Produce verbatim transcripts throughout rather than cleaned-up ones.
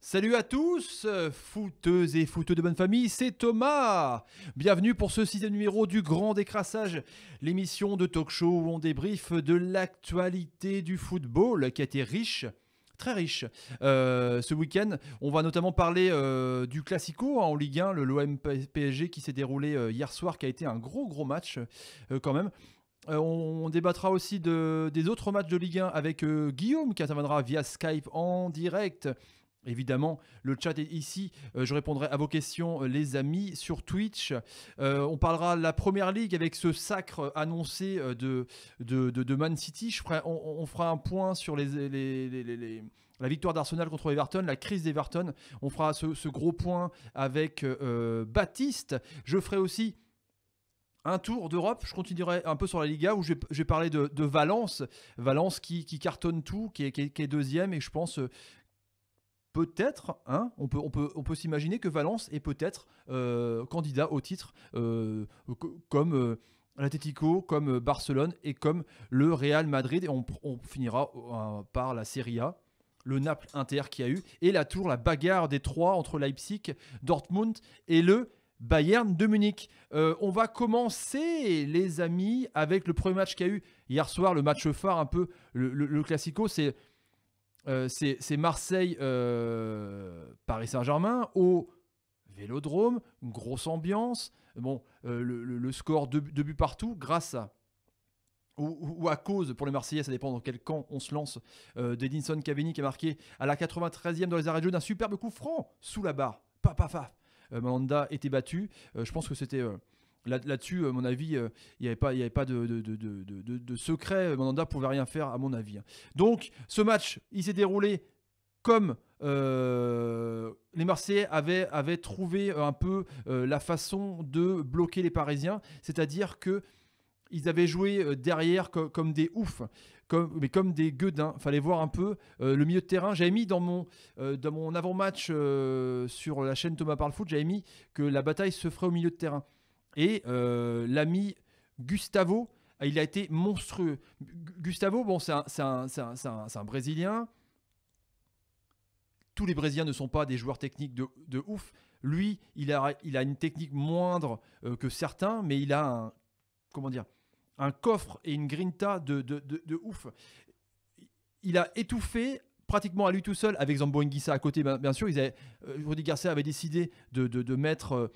Salut à tous, euh, footeuses et footeux de bonne famille, c'est Thomas. Bienvenue pour ce sixième numéro du Grand Décrassage, l'émission de talk show où on débriefe de l'actualité du football qui a été riche, très riche. Euh, ce week-end, on va notamment parler euh, du Classico hein, en Ligue un, le l'O M P S G qui s'est déroulé euh, hier soir, qui a été un gros gros match euh, quand même. Euh, on, on débattra aussi de, des autres matchs de Ligue un avec euh, Guillaume qui interviendra via Skype en direct. Évidemment, le chat est ici. Euh, je répondrai à vos questions, euh, les amis, sur Twitch. Euh, on parlera de la Première Ligue avec ce sacre annoncé euh, de, de, de, de Man City. Je ferai, on, on fera un point sur les, les, les, les, les, la victoire d'Arsenal contre Everton, la crise d'Everton. On fera ce, ce gros point avec euh, Baptiste. Je ferai aussi un tour d'Europe. Je continuerai un peu sur la Liga où je vais, je vais parler de, de Valence. Valence qui, qui cartonne tout, qui est, qui est, qui est deuxième et je pense... Euh, Peut-être, hein, on peut, on peut, on peut s'imaginer que Valence est peut-être euh, candidat au titre euh, comme euh, l'Atlético, comme Barcelone et comme le Real Madrid. Et on, on finira euh, par la Serie A, le Naples-Inter qui a eu, et là toujours la bagarre des trois entre Leipzig, Dortmund et le Bayern de Munich. Euh, on va commencer, les amis, avec le premier match qu'il y a eu hier soir, le match phare un peu, le, le, le Classico, c'est... Euh, c'est Marseille, euh, Paris Saint-Germain au Vélodrome, une grosse ambiance. Bon, euh, le, le, le score de, de buts partout, grâce à ou, ou à cause pour les Marseillais, ça dépend dans quel camp on se lance. Euh, d'Edinson Cavani qui a marqué à la quatre-vingt-treizième dans les arrêts de jeu d'un superbe coup franc sous la barre. Paf, paf, paf. Euh, Mandanda était battu. Euh, je pense que c'était euh, Là, là-dessus, à mon avis, il euh, n'y avait pas, il y avait pas de, de, de, de, de, de secret. Mandanda ne pouvait rien faire, à mon avis. Donc, ce match, il s'est déroulé comme euh, les Marseillais avaient, avaient trouvé un peu euh, la façon de bloquer les Parisiens. C'est-à-dire qu'ils avaient joué derrière comme, comme des oufs. Comme, mais comme des gueudins. Il fallait voir un peu euh, le milieu de terrain. J'avais mis dans mon, euh, dans mon avant-match euh, sur la chaîne Thomas Parle Foot, j'avais mis que la bataille se ferait au milieu de terrain. Et euh, l'ami Gustavo, il a été monstrueux. Gustavo, bon, c'est un, c'est un, c'est un, c'est un, c'est un Brésilien. Tous les Brésiliens ne sont pas des joueurs techniques de, de ouf. Lui, il a, il a une technique moindre euh, que certains, mais il a un, comment dire, un coffre et une grinta de, de, de, de ouf. Il a étouffé pratiquement à lui tout seul, avec Zambo Anguissa à côté, bien, bien sûr. Ils avaient, euh, Rudy Garcia avait décidé de, de, de mettre... Euh,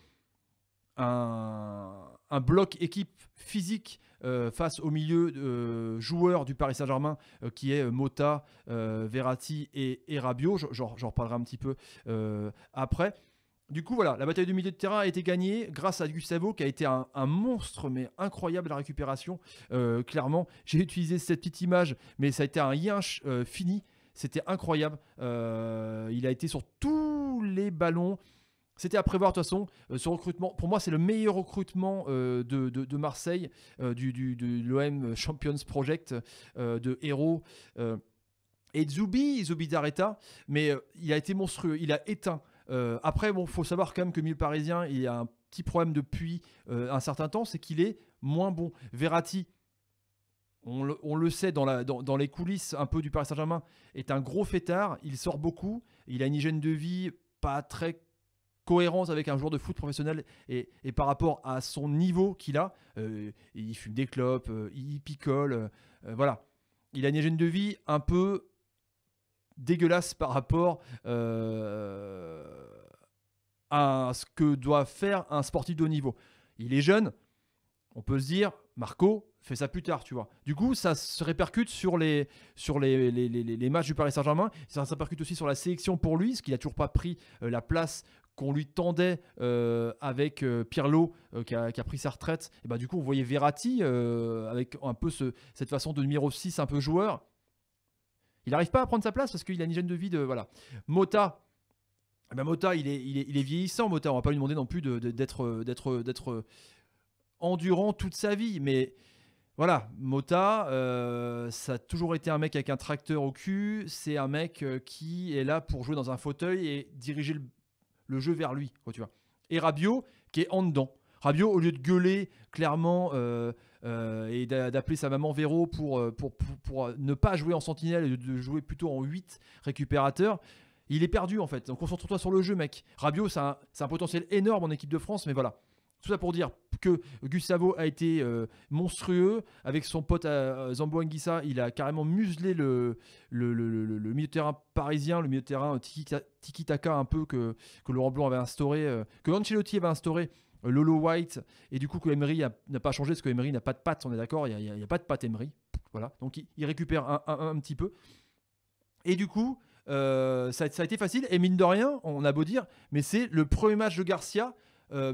Un, un bloc équipe physique euh, face au milieu euh, joueur du Paris Saint-Germain euh, qui est Mota, euh, Verratti et, et Rabiot. J'en reparlerai un petit peu euh, après. Du coup, voilà, la bataille du milieu de terrain a été gagnée grâce à Gustavo qui a été un, un monstre, mais incroyable à la récupération. Euh, clairement, j'ai utilisé cette petite image, mais ça a été un yinche euh, fini. C'était incroyable. Euh, il a été sur tous les ballons. C'était à prévoir de toute façon, euh, ce recrutement. Pour moi, c'est le meilleur recrutement euh, de, de, de Marseille, euh, du, du, de l'O M Champions Project, euh, de Héros. Euh, et Zoubi, Zoubi d'Areta, mais euh, il a été monstrueux, il a éteint. Euh, après, bon, faut savoir quand même que le milieu parisien, il a un petit problème depuis euh, un certain temps, c'est qu'il est moins bon. Verratti, on le, on le sait dans, la, dans, dans les coulisses un peu du Paris Saint-Germain, est un gros fêtard, il sort beaucoup, il a une hygiène de vie pas très cohérence avec un joueur de foot professionnel et, et par rapport à son niveau qu'il a, euh, il fume des clopes, euh, il picole, euh, voilà. Il a une hygiène de vie un peu dégueulasse par rapport euh, à ce que doit faire un sportif de haut niveau. Il est jeune, on peut se dire, Marco, fais ça plus tard, tu vois. Du coup, ça se répercute sur les, sur les, les, les, les matchs du Paris Saint-Germain, ça se répercute aussi sur la sélection pour lui, parce qu'il n'a toujours pas pris euh, la place qu'on lui tendait euh, avec euh, Pirlo euh, qui, a, qui a pris sa retraite. Et bah, du coup, on voyait Verratti euh, avec un peu ce, cette façon de numéro six un peu joueur. Il n'arrive pas à prendre sa place parce qu'il a une hygiène de vie de... Voilà. Mota, eh ben Mota il, est, il, est, il est vieillissant, Mota. On ne va pas lui demander non plus de, de, d'être, d'être, d'être endurant toute sa vie. Mais voilà, Mota, euh, ça a toujours été un mec avec un tracteur au cul. C'est un mec euh, qui est là pour jouer dans un fauteuil et diriger le le jeu vers lui, quoi, tu vois. Et Rabiot, qui est en dedans. Rabiot, au lieu de gueuler clairement euh, euh, et d'appeler sa maman Véro pour, pour, pour, pour ne pas jouer en sentinelle et de jouer plutôt en huit récupérateur, Il est perdu en fait. Donc concentre-toi sur le jeu, mec. Rabiot, c'est un, c'est un potentiel énorme en équipe de France, mais voilà. Tout ça pour dire que Gustavo a été euh, monstrueux. Avec son pote euh, Zambo Anguissa, il a carrément muselé le, le, le, le, le milieu de terrain parisien, le milieu de terrain tiki-taka un peu que, que Laurent Blanc avait instauré, euh, que Ancelotti avait instauré, euh, Lolo White, et du coup que Emery n'a pas changé, parce que Emery n'a pas de patte, on est d'accord, il n'y a, a, a pas de patte Emery. Voilà. Donc il, il récupère un, un, un petit peu. Et du coup, euh, ça, ça a été facile. Et mine de rien, on a beau dire, mais c'est le premier match de Garcia. Euh,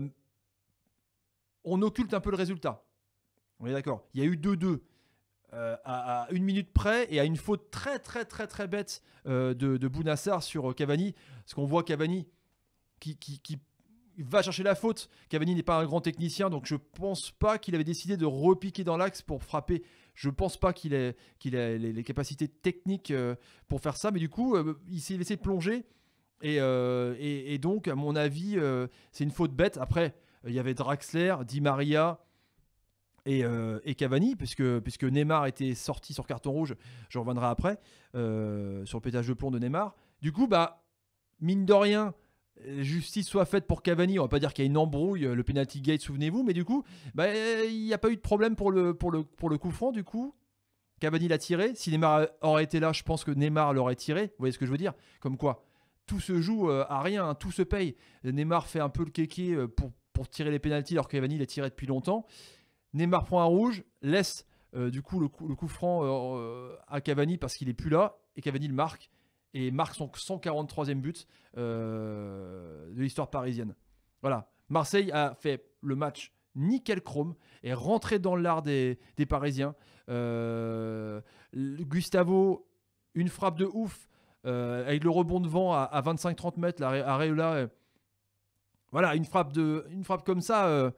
on occulte un peu le résultat. On est d'accord. Il y a eu deux deux euh, à, à une minute près et à une faute très très très très bête euh, de, de Bounassar sur Cavani. Parce qu'on voit Cavani qui, qui, qui va chercher la faute. Cavani n'est pas un grand technicien, donc je pense pas qu'il avait décidé de repiquer dans l'axe pour frapper. Je pense pas qu'il ait, qu'il ait les, les capacités techniques euh, pour faire ça. Mais du coup, euh, il s'est laissé plonger. Et, euh, et, et donc, à mon avis, euh, c'est une faute bête. Après, il y avait Draxler, Di Maria et, euh, et Cavani, puisque, puisque Neymar était sorti sur carton rouge. Je reviendrai après euh, sur le pétage de plomb de Neymar. Du coup, bah, mine de rien, justice soit faite pour Cavani. On va pas dire qu'il y a une embrouille, le penalty gate, souvenez-vous, mais du coup, bah, il n'y a pas eu de problème pour le, pour le, pour le coup franc. Du coup, Cavani l'a tiré. Si Neymar aurait été là, je pense que Neymar l'aurait tiré. Vous voyez ce que je veux dire? Comme quoi, tout se joue à rien, hein, tout se paye. Neymar fait un peu le kéké pour pour tirer les pénaltys alors que Cavani l'a tiré depuis longtemps. Neymar prend un rouge, laisse euh, du coup le coup, le coup franc euh, à Cavani parce qu'il n'est plus là et Cavani le marque et marque son cent quarante-troisième but euh, de l'histoire parisienne. Voilà, Marseille a fait le match nickel chrome et rentré dans l'art des, des Parisiens. Euh, Gustavo, une frappe de ouf euh, avec le rebond de vent à, à vingt-cinq trente mètres, là, Areola. Euh, Voilà, une frappe, de, une frappe comme ça, euh,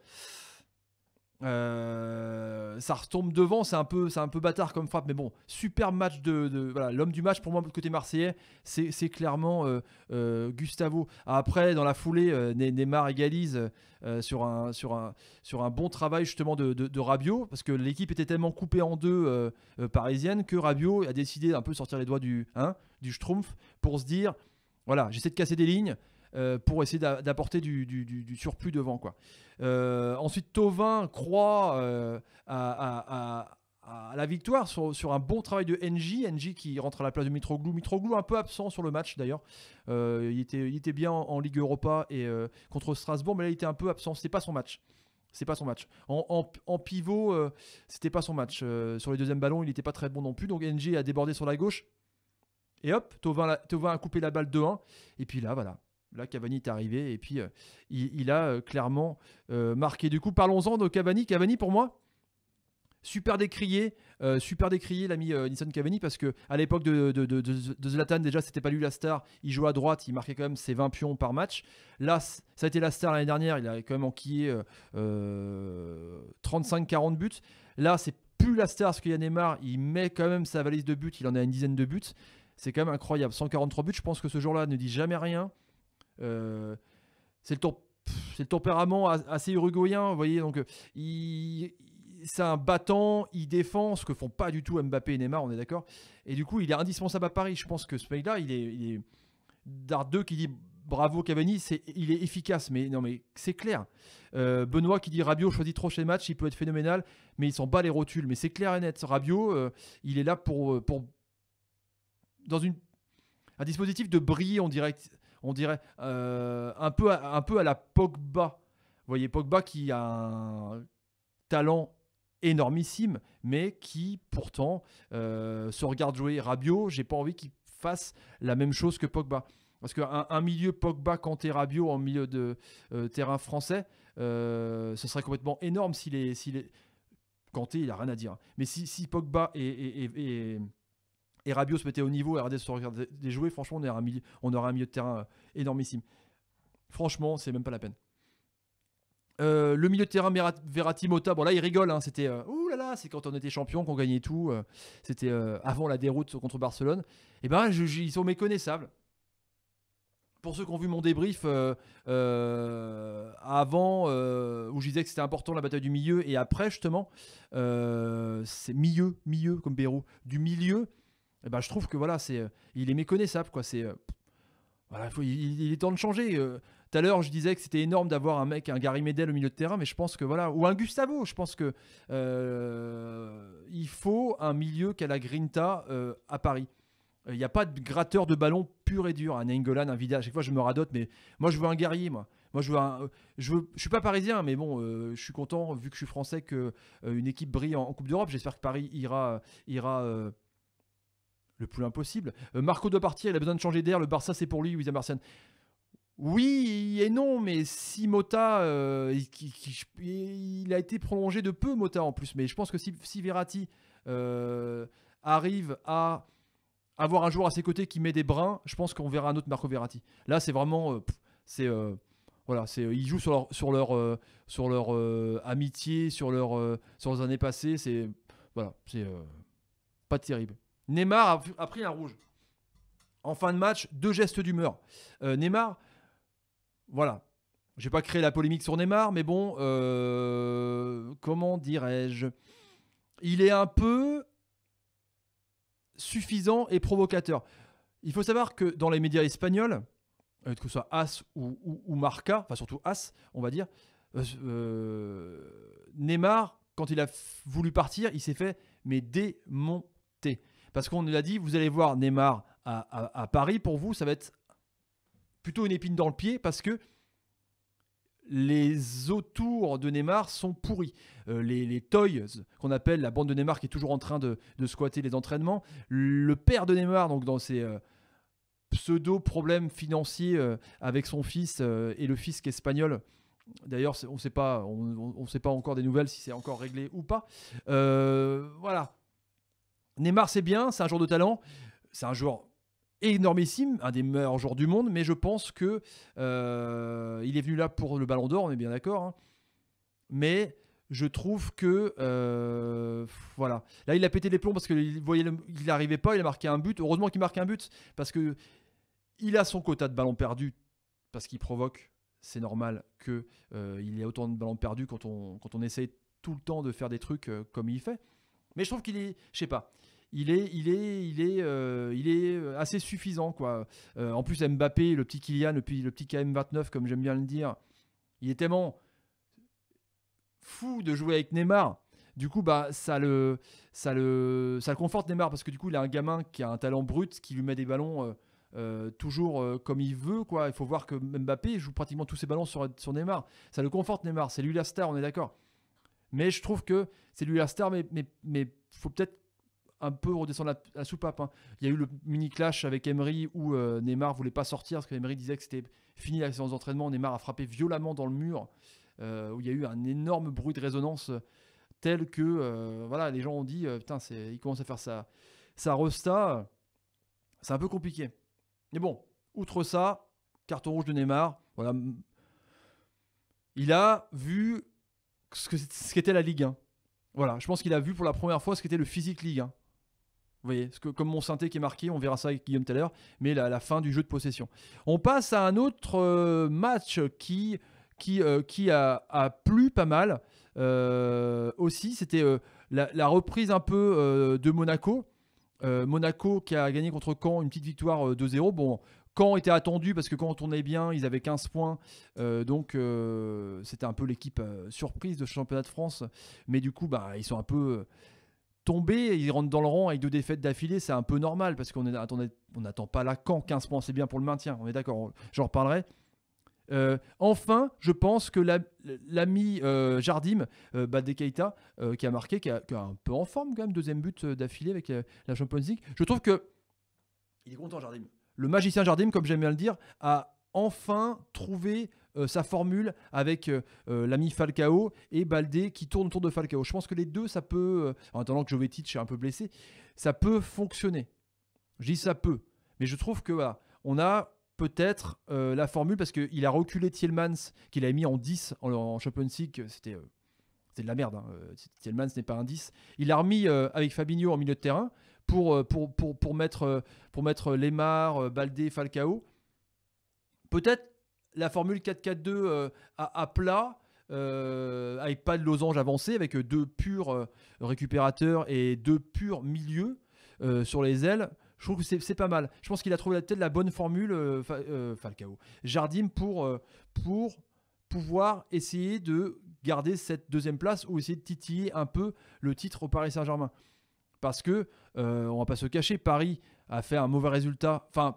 euh, ça retombe devant, c'est un, peu, c'est un peu bâtard comme frappe, mais bon, super match de, de voilà, l'homme du match pour moi, côté marseillais, c'est, c'est clairement euh, euh, Gustavo. Après, dans la foulée, euh, Neymar égalise euh, sur, un, sur, un, sur un bon travail justement de, de, de Rabiot, parce que l'équipe était tellement coupée en deux euh, euh, parisienne que Rabiot a décidé d'un peu sortir les doigts du, hein, du schtroumpf pour se dire, voilà, j'essaie de casser des lignes. Euh, pour essayer d'a- d'apporter du, du, du, du surplus devant, quoi. Euh, ensuite, Thauvin croit euh, à, à, à, à la victoire sur, sur un bon travail de N J. N J qui rentre à la place de Mitroglou. Mitroglou un peu absent sur le match d'ailleurs. Euh, il, était, il était bien en, en Ligue Europa et euh, contre Strasbourg, mais là il était un peu absent. C'était pas son match. C'est pas son match. En, en, en pivot, euh, c'était pas son match. Euh, sur les deuxièmes ballons, il n'était pas très bon non plus. Donc N J a débordé sur la gauche. Et hop, Thauvin, Thauvin a coupé la balle deux un. Et puis là, voilà. Là, Cavani est arrivé et puis euh, il, il a euh, clairement euh, marqué. Du coup, parlons-en de Cavani. Cavani, pour moi, super décrié, euh, super décrié l'ami euh, Edinson Cavani parce que à l'époque de, de, de, de, de Zlatan, déjà, c'était pas lui la star. Il jouait à droite, il marquait quand même ses vingt pions par match. Là, ça a été la star l'année dernière. Il a quand même enquillé euh, euh, trente-cinq quarante buts. Là, c'est plus la star parce qu'il y a Neymar. Il met quand même sa valise de buts. Il en a une dizaine de buts. C'est quand même incroyable. cent quarante-trois buts. Je pense que ce jour-là ne dit jamais rien. Euh, c'est, le tour, c'est le tempérament assez uruguayen, vous voyez, donc il, c'est un battant, il défend, ce que font pas du tout Mbappé et Neymar, on est d'accord, et du coup il est indispensable à Paris. Je pense que ce mec-là, il est, il est Dardeux qui dit bravo Cavani, c'est, il est efficace, mais non mais c'est clair. Euh, Benoît qui dit Rabiot choisit trop chez les matchs, il peut être phénoménal, mais il s'en bat les rotules, mais c'est clair et net. Rabiot, euh, il est là pour, pour dans une, un dispositif de briller, on dirait. On dirait euh, un, peu à, un peu à la Pogba. Vous voyez, Pogba qui a un talent énormissime, mais qui pourtant euh, se regarde jouer. Rabiot, j'ai pas envie qu'il fasse la même chose que Pogba. Parce qu'un un milieu Pogba, Kanté, Rabiot en milieu de euh, terrain français, euh, ce serait complètement énorme s'il est, s'il est... Kanté, il n'a rien à dire. Mais si, si Pogba est... est, est, est et Rabiot se mettait au niveau et arrêtait de se regarder des jouets, franchement, on aurait un milieu, on aurait un milieu de terrain énormissime. Franchement, c'est même pas la peine. Euh, le milieu de terrain Verratti Mota, bon là il rigole, hein, c'était euh, ouh là là, c'est quand on était champion qu'on gagnait tout, euh, c'était euh, avant la déroute contre Barcelone. Et ben je, je, ils sont méconnaissables. Pour ceux qui ont vu mon débrief euh, euh, avant, euh, où je disais que c'était important la bataille du milieu, et après justement, euh, c'est milieu, milieu comme Bérou, du milieu. Eh ben, je trouve que voilà, c'est, il est méconnaissable, quoi. C'est, Voilà, faut, il, il est temps de changer. Euh, Tout à l'heure, je disais que c'était énorme d'avoir un mec, un Gary Medel au milieu de terrain, mais je pense que voilà, ou un Gustavo. Je pense que euh, il faut un milieu qu'à la Grinta euh, à Paris. Il n'y a pas de gratteur de ballon pur et dur. Un Nainggolan, un Vidal. À chaque fois, je me radote, mais moi, je veux un guerrier, moi. Moi, je veux un. euh, Je veux. Je suis pas parisien, mais bon, euh, je suis content vu que je suis français que euh, une équipe brille en, en Coupe d'Europe. J'espère que Paris ira, ira. euh, le plus loin possible. Euh, Marco doit partir, il a besoin de changer d'air. Le Barça, c'est pour lui, William Martial. Oui et non, mais si Mota, euh, il, qui- qui- il a été prolongé de peu, Mota en plus. Mais je pense que si, si Verratti euh, arrive à avoir un joueur à ses côtés qui met des brins, je pense qu'on verra un autre Marco Verratti. Là, c'est vraiment, euh, pff, c'est euh, voilà, c'est ils jouent sur leur sur leur euh, sur leur euh, amitié, sur leur euh, sur les années passées. C'est voilà, c'est euh, pas terrible. Neymar a, a pris un rouge en fin de match, deux gestes d'humeur. Euh, Neymar, voilà. Je vais pas créer la polémique sur Neymar, mais bon, euh, comment dirais-je, il est un peu suffisant et provocateur. Il faut savoir que dans les médias espagnols, euh, que ce soit As ou, ou- ou Marca, enfin surtout As, on va dire, euh, euh, Neymar, quand il a f- voulu partir, il s'est fait mais démonter. Parce qu'on nous a dit, vous allez voir Neymar à, à- à Paris, pour vous, ça va être plutôt une épine dans le pied parce que les autours de Neymar sont pourris. Euh, les, les Toys, qu'on appelle la bande de Neymar qui est toujours en train de, de squatter les entraînements. Le père de Neymar, donc dans ses euh, pseudo-problèmes financiers euh, avec son fils euh, et le fisc espagnol. D'ailleurs, c'est- on ne sait pas, on, on sait pas encore des nouvelles si c'est encore réglé ou pas. Euh, voilà. Neymar, c'est bien, c'est un joueur de talent. C'est un joueur énormissime, un des meilleurs joueurs du monde, mais je pense que euh, il est venu là pour le Ballon d'Or, on est bien d'accord. Hein. Mais je trouve que euh, voilà, là il a pété les plombs parce qu'il voyait, le- il n'arrivait pas, il a marqué un but. Heureusement qu'il marque un but parce que il a son quota de ballons perdus parce qu'il provoque. C'est normal que euh, il y ait autant de ballons perdus quand on quand on essaye tout le temps de faire des trucs euh, comme il fait. Mais je trouve qu'il est, je sais pas, il est, il est, il est, euh, il est euh, assez suffisant quoi. Euh, en plus Mbappé, le petit Kylian, le petit, le petit K M vingt-neuf comme j'aime bien le dire, il est tellement fou de jouer avec Neymar. Du coup, bah ça le, ça le, ça le conforte Neymar parce que du coup il a un gamin qui a un talent brut, qui lui met des ballons. euh, euh, toujours euh, comme il veut quoi. Il faut voir que Mbappé joue pratiquement tous ses ballons sur, sur Neymar. Ça le conforte Neymar. C'est lui la star, on est d'accord. Mais je trouve que c'est lui la star, mais mais mais faut peut-être un peu redescendre la, la soupape. Hein. Il y a eu le mini clash avec Emery où euh, Neymar voulait pas sortir parce que Emery disait que c'était fini la séance d'entraînement. Neymar a frappé violemment dans le mur euh, où il y a eu un énorme bruit de résonance euh, tel que euh, voilà, les gens ont dit euh, putain, c'est, il commence à faire sa sa resta. C'est un peu compliqué. Mais bon, outre ça, carton rouge de Neymar. Voilà, il a vu ce que ce qu'était la Ligue un. Voilà, je pense qu'il a vu pour la première fois ce qu'était le physique Ligue un. Vous voyez, ce que, comme mon synthé qui est marqué, on verra ça avec Guillaume tout à l'heure, mais la, la fin du jeu de possession. On passe à un autre euh, match qui, qui, euh, qui a, a plu pas mal euh, aussi. C'était euh, la, la reprise un peu euh, de Monaco. Euh, Monaco qui a gagné contre Caen, une petite victoire euh, deux zéro. Bon, Caen était attendu parce que quand on tournait bien, ils avaient quinze points. Euh, donc euh, c'était un peu l'équipe euh, surprise de ce championnat de France. Mais du coup, bah, ils sont un peu tombés. Ils rentrent dans le rang avec deux défaites d'affilée. C'est un peu normal parce qu'on n'attend pas la Caen. quinze points, c'est bien pour le maintien. On est d'accord, j'en reparlerai. Euh, enfin, je pense que la- l'ami euh, Jardim, euh, Baldé Keita, euh, qui a marqué, qui, a, qui a un peu en forme quand même, deuxième but euh, d'affilée avec euh, la Champions League. Je trouve que il est content Jardim. Le magicien Jardim, comme j'aime bien le dire, a enfin trouvé euh, sa formule avec euh, euh, l'ami Falcao et Baldé qui tourne autour de Falcao. Je pense que les deux, ça peut, euh, en attendant que Jovetic est un peu blessé, ça peut fonctionner. Je dis ça peut, mais je trouve que voilà, on a peut-être euh, la formule parce qu'il a reculé Tielemans, qu'il a mis en dix en, en Champions League. C'était euh, c'était de la merde. Hein. Euh, Tielemans n'est pas un dix. Il l'a remis euh, avec Fabinho en milieu de terrain pour, euh, pour, pour, pour mettre, euh, pour mettre Lemar, euh, Baldé, Falcao. Peut-être la formule quatre quatre deux euh, à, à plat, euh, avec pas de losange avancé, avec deux purs euh, récupérateurs et deux purs milieux euh, sur les ailes. Je trouve que c'est c'est pas mal. Je pense qu'il a trouvé peut-être la bonne formule, euh, Fa- euh, Falcao. Jardim pour, euh, pour pouvoir essayer de garder cette deuxième place ou essayer de titiller un peu le titre au Paris Saint-Germain. Parce que, euh, on va pas se cacher, Paris a fait un mauvais résultat. Enfin,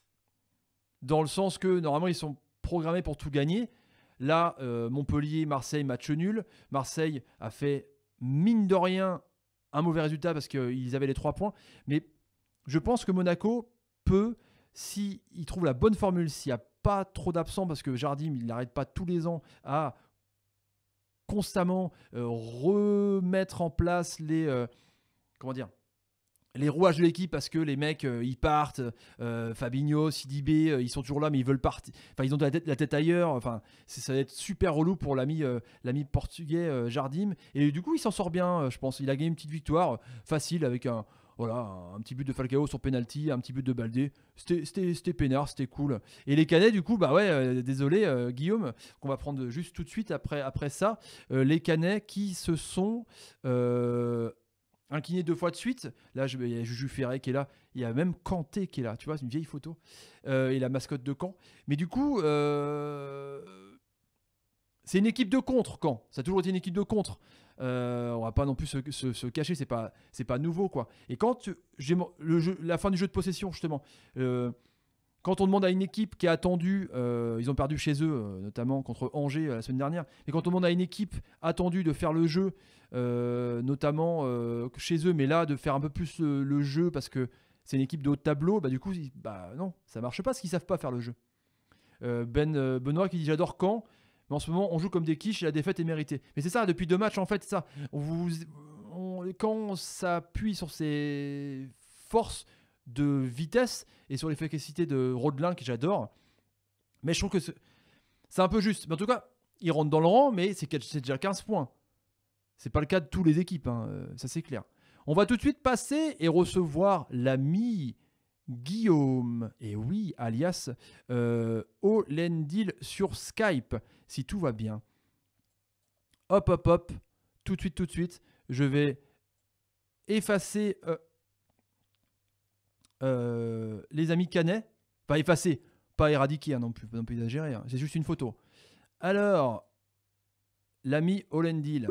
dans le sens que normalement ils sont programmés pour tout gagner. Là, euh, Montpellier, Marseille, match nul. Marseille a fait mine de rien un mauvais résultat parce qu'ils avaient les trois points. Mais je pense que Monaco peut, s'il trouve la bonne formule, s'il n'y a pas trop d'absents, parce que Jardim, il n'arrête pas tous les ans à constamment euh, remettre en place les... euh, comment dire les rouages de l'équipe parce que les mecs euh, ils partent, euh, Fabinho, Sidibé, euh, ils sont toujours là mais ils veulent partir, enfin ils ont la tête, la tête ailleurs, enfin c'est- ça va être super relou pour l'ami euh, l'ami portugais euh, Jardim, et du coup il s'en sort bien, euh, je pense. Il a gagné une petite victoire euh, facile avec un voilà un petit but de Falcao sur penalty, un petit but de Baldé. C'était c'était c'était peinard, c'était cool. Et les Canets du coup bah ouais, euh, désolé euh, Guillaume, qu'on va prendre juste tout de suite après après ça. Euh, les Canets qui se sont euh, incliné deux fois de suite. Là, je- il y a Juju Ferré qui est là. Il y a même Kanté qui est là. Tu vois, c'est une vieille photo. Euh, et la mascotte de Caen. Mais du coup, euh, c'est une équipe de contre, Caen. Ça a toujours été une équipe de contre. Euh, on va pas non plus se, se- se cacher. C'est pas, c'est pas nouveau, quoi. Et quand tu- j'ai mon- le jeu- la fin du jeu de possession, justement. euh, Quand on demande à une équipe qui a attendu, euh, ils ont perdu chez eux, euh, notamment contre Angers euh, la semaine dernière, mais quand on demande à une équipe attendue de faire le jeu, euh, notamment euh, chez eux, mais là de faire un peu plus le, le jeu parce que c'est une équipe de haut de tableau, bah du coup, ils- bah non, ça marche pas parce qu'ils savent pas faire le jeu. Euh, Ben euh, Benoît qui dit j'adore Caen, mais en ce moment on joue comme des quiches et la défaite est méritée. Mais c'est ça, depuis deux matchs en fait, c'est ça. On vous, on- quand ça appuie sur ses forces de vitesse et sur l'efficacité de Rodelin que j'adore, mais je trouve que c'est c'est un peu juste. Mais en tout cas, il rentre dans le rang, mais c'est quel- c'est déjà quinze points. C'est pas le cas de toutes les équipes, hein, euh, ça c'est clair. On va tout de suite passer et recevoir l'ami Guillaume, et oui, alias euh, Olendil sur Skype, si tout va bien. Hop, hop, hop, tout de suite, tout de suite, je vais effacer euh, euh, les amis Canet. Pas effacer, pas éradiquer, hein, non plus, non plus exagérer, hein, c'est juste une photo. Alors, l'ami Olendil,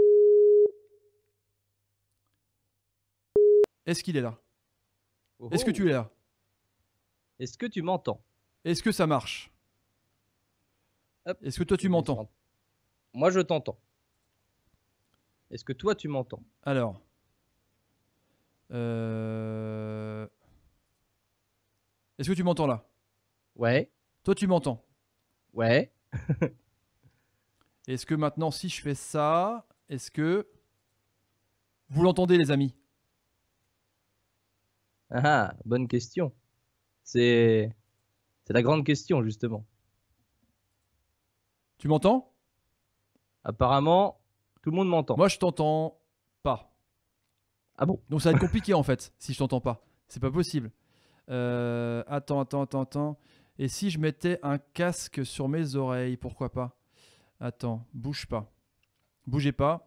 est-ce qu'il est là? Oh Est-ce que oh. tu es là? Est-ce que tu m'entends? Est-ce que ça marche? Hop, Est-ce que toi tu je vais sur m'entends? un- Moi, je t'entends. Est-ce que toi, tu m'entends? Alors, euh, est-ce que tu m'entends là? Ouais, Toi tu m'entends? ouais. Est-ce que maintenant si je fais ça, est-ce que vous l'entendez les amis? Ah, ah, bonne question. C'est c'est la grande question, justement. Tu m'entends? Apparemment, tout le monde m'entend. Moi je t'entends pas. Ah bon? Donc ça va être compliqué en fait si je t'entends pas. C'est pas possible. Euh, attends, attends, attends, attends. Et si je mettais un casque sur mes oreilles, pourquoi pas? Attends, bouge pas. Bougez pas.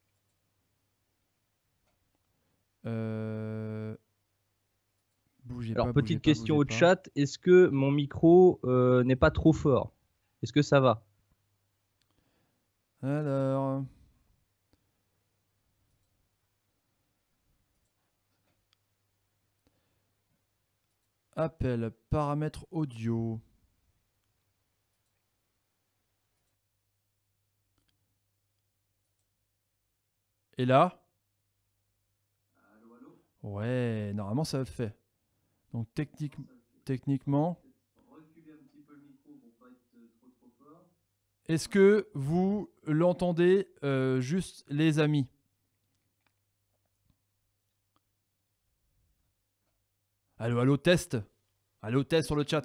Euh, Bougez Alors, pas, bougez petite pas, question bougez au pas. chat. Est-ce que mon micro euh, n'est pas trop fort? Est-ce que ça va? Alors. Appel, paramètres audio. Et là? Ouais, normalement ça le fait. Donc technique, techniquement, est-ce que vous l'entendez euh, juste les amis? Allô, allô, test. Allô, test sur le chat.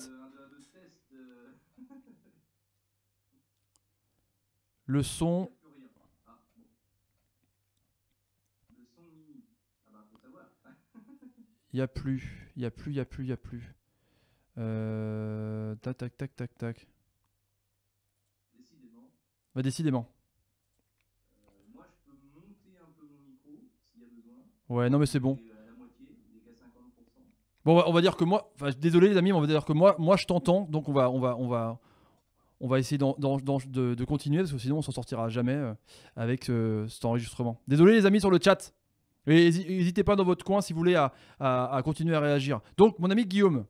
Le son. Il n'y a plus, il n'y a plus, il n'y a plus, il n'y a plus. Euh, tac, tac, tac, tac, tac. Bah, décidément. Ouais, non, mais c'est bon. Bon, on va, on va dire que moi, enfin, désolé les amis, mais on va dire que moi, moi je t'entends, donc on va, on va, on va, on va essayer d'en- d'en- d'en- de, de continuer parce que sinon on s'en sortira jamais euh, avec euh, cet enregistrement. Désolé les amis sur le chat. Et hési- n'hésitez pas dans votre coin si vous voulez à, à- à continuer à réagir. Donc mon ami Guillaume,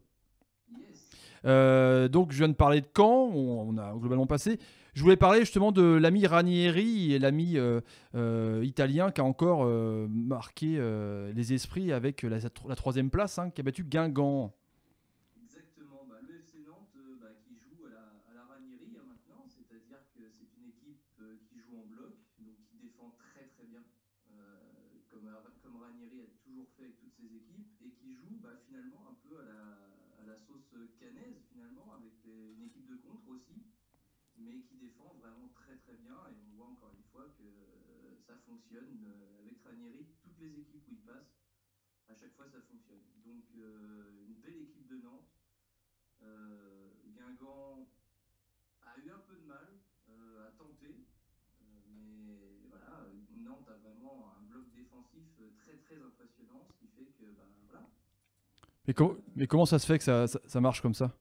euh, donc je viens de parler de Caen, on, on a globalement passé. Je voulais parler justement de l'ami Ranieri et l'ami euh, euh, italien qui a encore euh, marqué euh, les esprits avec la, la troisième place, hein, qui a battu Guingamp. Exactement, bah, le F C Nantes euh, bah, qui joue à la, à la Ranieri hein, maintenant, c'est-à-dire que c'est une équipe euh, qui joue en bloc, donc qui défend très très bien, euh, comme, comme Ranieri a toujours fait avec toutes ses équipes, et qui joue bah, finalement un peu à la, à la sauce canaise finalement, avec les- une équipe de contre aussi, mais qui défend vraiment très très bien, et on voit encore une fois que euh, ça fonctionne euh, avec Ranieri, toutes les équipes où il passe, à chaque fois ça fonctionne. Donc euh, une belle équipe de Nantes. Euh, Guingamp a eu un peu de mal euh, à tenter, euh, mais voilà, Nantes a vraiment un bloc défensif euh, très très impressionnant, ce qui fait que bah voilà. Mais, com- Euh, mais comment ça se fait que ça, ça- ça marche comme ça?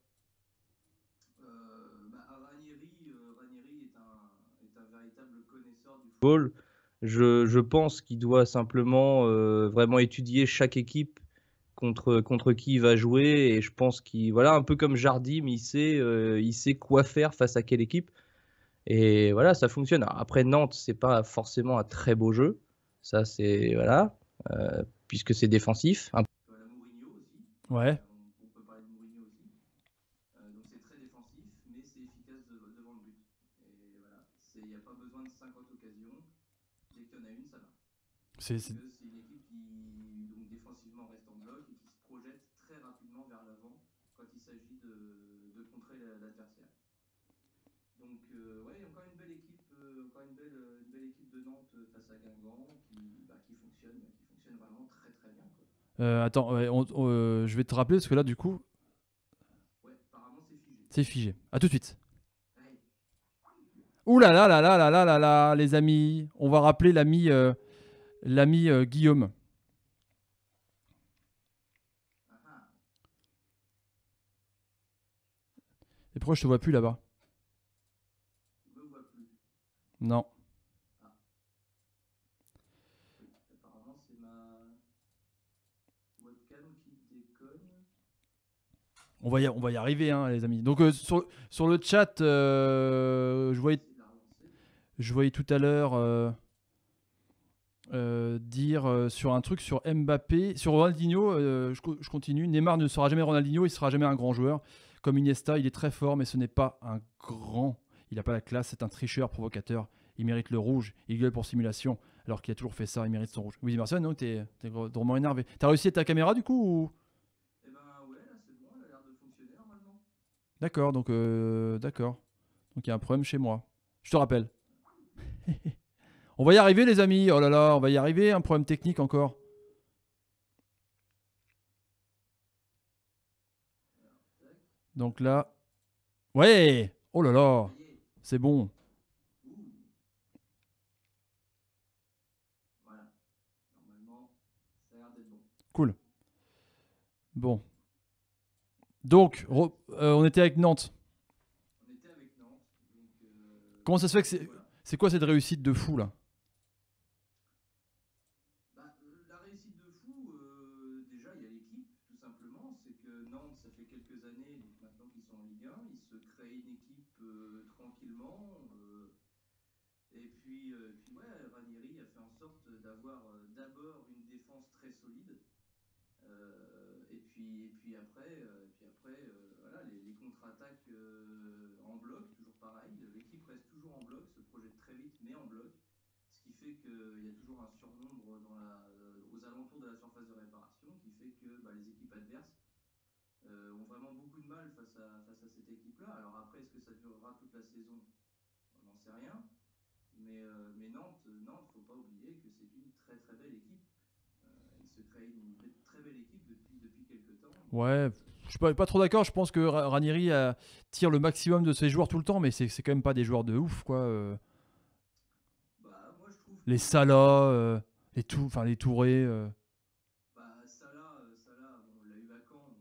euh, bah, Ranieri, euh, Ranieri est un, est un véritable connaisseur du football. Football, je, je pense qu'il doit simplement euh, vraiment étudier chaque équipe contre, contre qui il va jouer. Et je pense qu'il, voilà, un peu comme Jardim, il sait, euh, il sait quoi faire face à quelle équipe. Et voilà, ça fonctionne. Alors, après, Nantes, c'est pas forcément un très beau jeu. Ça, c'est, voilà, euh, puisque c'est défensif. Un À la Mourinho aussi, Ouais. euh, on, on peut parler de Mourinho aussi. Euh, donc c'est très défensif, mais c'est efficace de- devant le but. Et voilà, il n'y a pas besoin de cinquante occasions. Dès qu'il y en a une, ça marche. C'est, Parce c'est- que c'est une équipe qui, donc, défensivement, reste en bloc et qui se projette très rapidement vers l'avant quand il s'agit de, de contrer la- l'adversaire. Donc, euh, ouais, encore une belle équipe, euh, encore une belle, une belle équipe de Nantes euh, face à Guingamp qui, bah, qui fonctionne, qui fonctionne vraiment très très bien, quoi. euh, attends, ouais, on- on- euh, je vais te rappeler parce que là, du coup, Ouais, apparemment c'est figé. c'est figé. À tout de suite. Ouais. Ouh là là là là là là là là, les amis. On va rappeler l'ami euh, l'ami euh, Guillaume. Ah, ah, Et pourquoi je te vois plus là-bas? je me vois plus. Non. Ah, oui, apparemment c'est ma webcam qui déconne. On va y, on va y arriver, hein, les amis. Donc, euh, sur, sur le chat, euh, je, voyais, Essayer de la relancer. je voyais tout à l'heure euh, euh, dire euh, sur un truc sur Mbappé. Sur Ronaldinho, euh, je, co- je continue. Neymar ne sera jamais Ronaldinho, il sera jamais un grand joueur. Comme Iniesta, il est très fort, mais ce n'est pas un grand. Il n'a pas la classe, c'est un tricheur provocateur. Il mérite le rouge, il gueule pour simulation. Alors qu'il a toujours fait ça, il mérite son rouge. Oui, Emerson, non, t'es t'es drôlement énervé. T'as réussi à ta caméra du coup ou... Eh ben ouais, là c'est bon, elle a l'air de fonctionner normalement. D'accord, donc euh, d'accord. Donc il y a un problème chez moi. Je te rappelle. On va y arriver les amis. Oh là là, on va y arriver. Un problème technique encore. Alors, tac, Donc là, ouais. Oh là là, ça y est. c'est bon. Ouh, voilà. Normalement, ça a l'air d'être bon. Cool. Bon. Donc, re- euh, on était avec Nantes. On était avec Nantes, donc euh, Comment ça se fait que c'est voilà. c'est quoi cette réussite de fou là? Bah, euh, la réussite de fou, euh, déjà il y a l'équipe, tout simplement. C'est que Nantes, ça fait quelques années, donc maintenant qu'ils sont en Ligue un, ils se créent une équipe euh, tranquillement. euh, et puis, euh, puis ouais, Ranieri a fait en sorte d'avoir euh, d'abord une défense très solide. Euh, et puis, et puis après, euh, et puis après euh, voilà, les, les contre-attaques euh, en bloc, toujours pareil. L'équipe reste toujours en bloc, se projette très vite, mais en bloc. Ce qui fait qu'il y a toujours un surnombre dans la, euh, aux alentours de la surface de réparation, qui fait que bah, les équipes adverses euh, ont vraiment beaucoup de mal face à, face à cette équipe-là. Alors après, est-ce que ça durera toute la saison? On n'en sait rien. Mais, euh, mais Nantes, Nantes, faut pas oublier que c'est une très très belle équipe. Euh, il se crée une be- très belle équipe depuis, depuis quelques temps. Donc, Ouais, euh, je suis pas, pas trop d'accord. Je pense que Ra- Ranieri euh, tire le maximum de ses joueurs tout le temps, mais c'est c'est quand même pas des joueurs de ouf, quoi. euh. bah, moi je trouve Les que Salah, euh, les tout, enfin les Touré. euh. bah, Salah, euh, Salah bon, on l'a eu à Caen,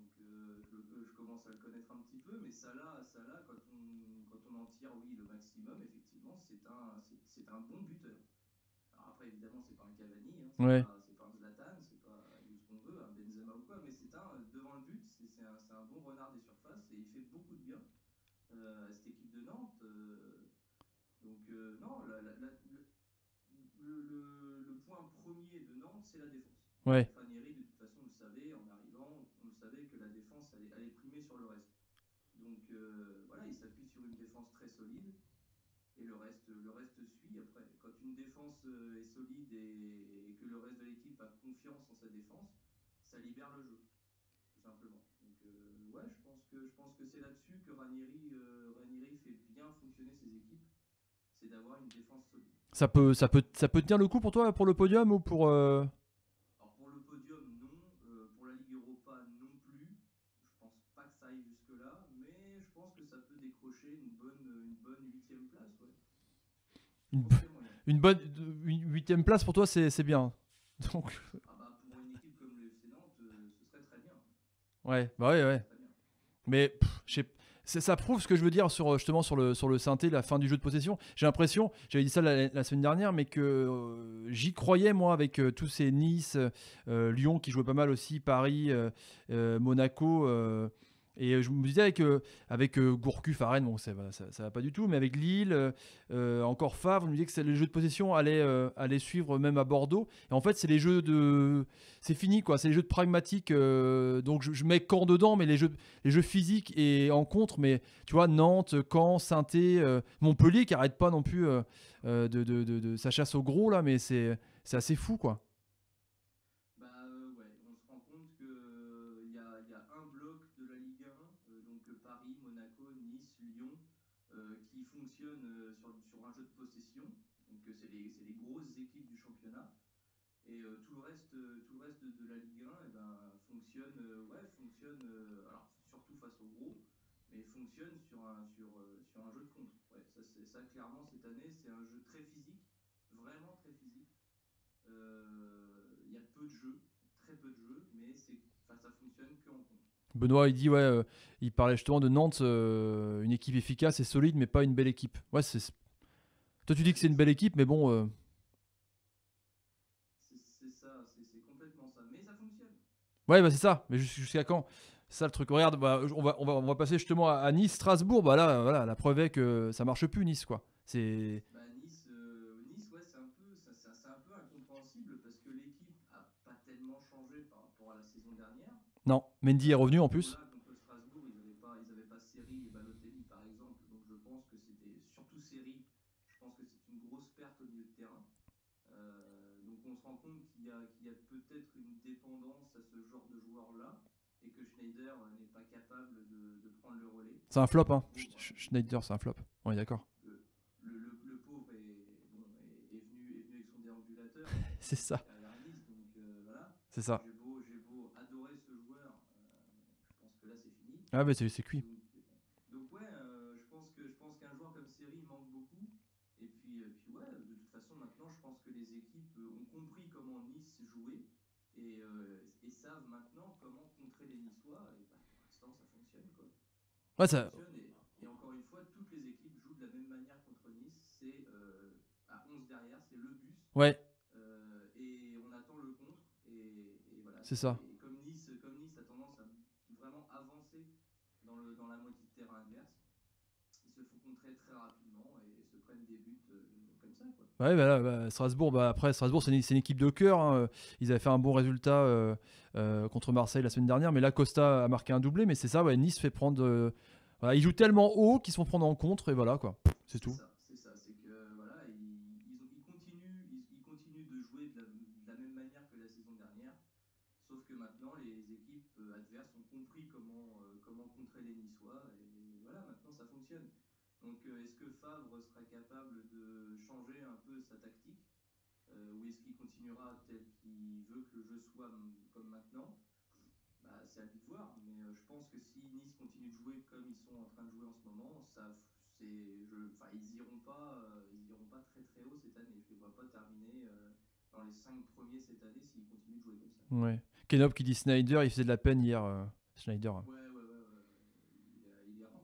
connaître un petit peu, mais ça là, ça là, quand on, quand on en tire, oui, le maximum, effectivement, c'est un, c'est, c'est un bon buteur. Alors après, évidemment, c'est pas un Cavani, hein, c'est Ouais. pas, c'est pas un Zlatan, c'est pas tout ce qu'on veut, un Benzema ou quoi, mais c'est un, devant le but, c'est, c'est un, c'est un bon renard des surfaces et il fait beaucoup de bien euh, à cette équipe de Nantes. euh, donc, euh, non, la- la- la- le, le- le- le point premier de Nantes, c'est la défense. Ouais. Ranieri, de toute façon, le savait en arrivant, on le savait que la défense allait, allait primer sur le reste. Donc euh, voilà, il s'appuie sur une défense très solide et le reste, le reste suit. Après, quand une défense euh, est solide et, et que le reste de l'équipe a confiance en sa défense, ça libère le jeu, tout simplement. Donc euh, ouais, je pense que je pense que c'est là-dessus que Ranieri, euh, Ranieri fait bien fonctionner ses équipes, c'est d'avoir une défense solide. Ça peut, ça, peut, ça peut tenir le coup pour toi, pour le podium ou pour. euh, Alors pour le podium, non. Euh, pour la Ligue Europa, non plus. Je pense pas que ça aille jusque-là, mais je pense que ça peut décrocher une bonne, une bonne huitième place, ouais. Je une, pense qu'il y a moyen. une bonne une huitième place pour toi, c'est c'est bien. Donc, Ah bah pour une équipe comme le F C Nantes, euh, ce serait très bien. ouais, bah ouais, Ce ouais. serait très bien. Mais pff, je sais- c'est- ça prouve ce que je veux dire sur, justement sur le, sur le synthé, la fin du jeu de possession. J'ai l'impression, j'avais dit ça la, la semaine dernière, mais que euh, j'y croyais moi avec euh, tous ces Nice, euh, Lyon qui jouaient pas mal aussi, Paris, euh, euh, Monaco. euh, et je me disais avec, euh, avec euh, Gourcuff à Rennes, bon, ça, va- ça, ça va pas du tout, mais avec Lille, euh, euh, encore Favre, je me disais que c'est- le jeu de possession allait, euh, allait suivre même à Bordeaux. Et en fait, c'est les jeux de. C'est fini, quoi. C'est les jeux de pragmatique. euh, donc je, je mets Caen dedans, mais les jeux, les jeux physiques et en contre, mais tu vois, Nantes, Caen, Saint-Étienne, euh, Montpellier qui arrête pas non plus euh, euh, de, de, de, de sa chasse au gros, là, mais c'est c'est assez fou, quoi. Bah euh, ouais, on se rend compte que euh, il y a, y a un bloc de la Ligue un, euh, donc euh, Paris, Monaco, Nice, Lyon, euh, qui fonctionne euh, sur, sur un jeu de possession. Donc euh, c'est les, c'est les grosses équipes du championnat. Et euh, tout le reste, euh, tout le reste de, de la Ligue un, eh ben, fonctionne, euh, ouais, fonctionne, euh, alors surtout face au gros, mais fonctionne sur un, sur, euh, sur un jeu de contre. Ouais, ça, c'est, ça clairement cette année, c'est un jeu très physique, vraiment très physique. Euh, Il y a peu de jeux, très peu de jeux, mais c'est, enfin, ça fonctionne que en contre. Benoît, il dit, ouais, euh, il parlait justement de Nantes, euh, une équipe efficace et solide, mais pas une belle équipe. Ouais, c'est. Toi, tu dis Ouais, que c'est c'est une ça. belle équipe, mais bon. euh, C'est, c'est ça, c'est, c'est complètement ça. Mais ça fonctionne. Ouais, bah c'est ça. Mais jus- jusqu'à quand? C'est ça le truc. Regarde, bah, on, va, on, va, on va passer justement à, à Nice, Strasbourg. Bah là, voilà, la preuve est que ça marche plus, Nice, quoi. C'est. Bah, nice, euh, nice, ouais, c'est un peu, ça- ça- c'est un peu incompréhensible parce que l'équipe a pas tellement changé par rapport à la saison dernière. Non, Mendy est Euh, revenu en bon, plus. là, contre Strasbourg, ils n'avaient pas, ils avaient pas Seri et Balotelli, par exemple. Donc, je pense que c'était surtout Seri. Je pense que c'est une grosse perte au milieu de terrain. Euh, donc, on se rend compte qu'il y a, qu'il y a peut-être une dépendance à ce genre de joueur-là et que Schneider euh, n'est pas capable de, de prendre le relais. C'est un flop, Le hein. pauvre, Sch- Sch- Schneider, c'est un flop. On est d'accord. le, le, le- le pauvre est, bon, est, est venu, est venu avec son déambulateur C'est ça, derrière Nice. Donc, euh, voilà. c'est ça. J'ai beau, j'ai beau adorer ce joueur, euh, je pense que là, c'est fini. Ah, bah c'est c'est cuit. Donc, donc ouais, euh, je pense que je pense qu'un joueur comme Seri manque beaucoup. Et puis, euh, puis ouais, de toute façon maintenant, je pense que les équipes euh, ont compris comment Nice jouait et, euh, et savent maintenant comment contrer les Niçois. Et bah, pour l'instant, ça fonctionne quoi. Ouais, Ça ça. fonctionne et, et encore une fois, toutes les équipes jouent de la même manière contre Nice. C'est euh, à onze derrière, c'est le bus Ouais, euh, et on attend le contre et, et voilà. c'est ça. Et comme Nice, comme Nice a tendance à vraiment avancer dans, le, dans la moitié de terrain adverse, ils se font contrer très rapidement et se prennent des buts euh, comme ça quoi. Ouais, bah là, bah, Strasbourg, bah après, Strasbourg, c'est une, c'est une équipe de cœur, hein. Ils avaient fait un bon résultat euh, euh, contre Marseille la semaine dernière, mais là, Costa a marqué un doublé, mais c'est ça, ouais, Nice fait prendre. euh, voilà, ils jouent tellement haut qu'ils se font prendre en contre, et voilà, quoi. C'est C'est tout. ça, c'est ça, c'est que voilà, ils, ils, ont- ils continuent, ils, ils continuent de jouer de la, de la même manière que la saison dernière, sauf que maintenant les équipes euh, adverses ont compris comment, euh, comment contrer les Niçois et voilà, maintenant ça fonctionne. Donc euh, est-ce que Favre sera capable de changer un peu sa tactique euh, ou est-ce qu'il continuera tel qu'il veut que le jeu soit mm, comme maintenant? Bah, c'est à lui de voir, mais euh, je pense que si Nice continue de jouer comme ils sont en train de jouer en ce moment, ça, c'est, je, enfin, ils iront pas, euh, ils iront pas très très haut cette année. Je les vois pas terminer euh, dans les cinq premiers cette année s'ils continuent de jouer comme ça. Ouais. Kenop qui dit Snyder, il faisait de la peine hier. euh, Schneider. Ouais, ouais, ouais, ouais.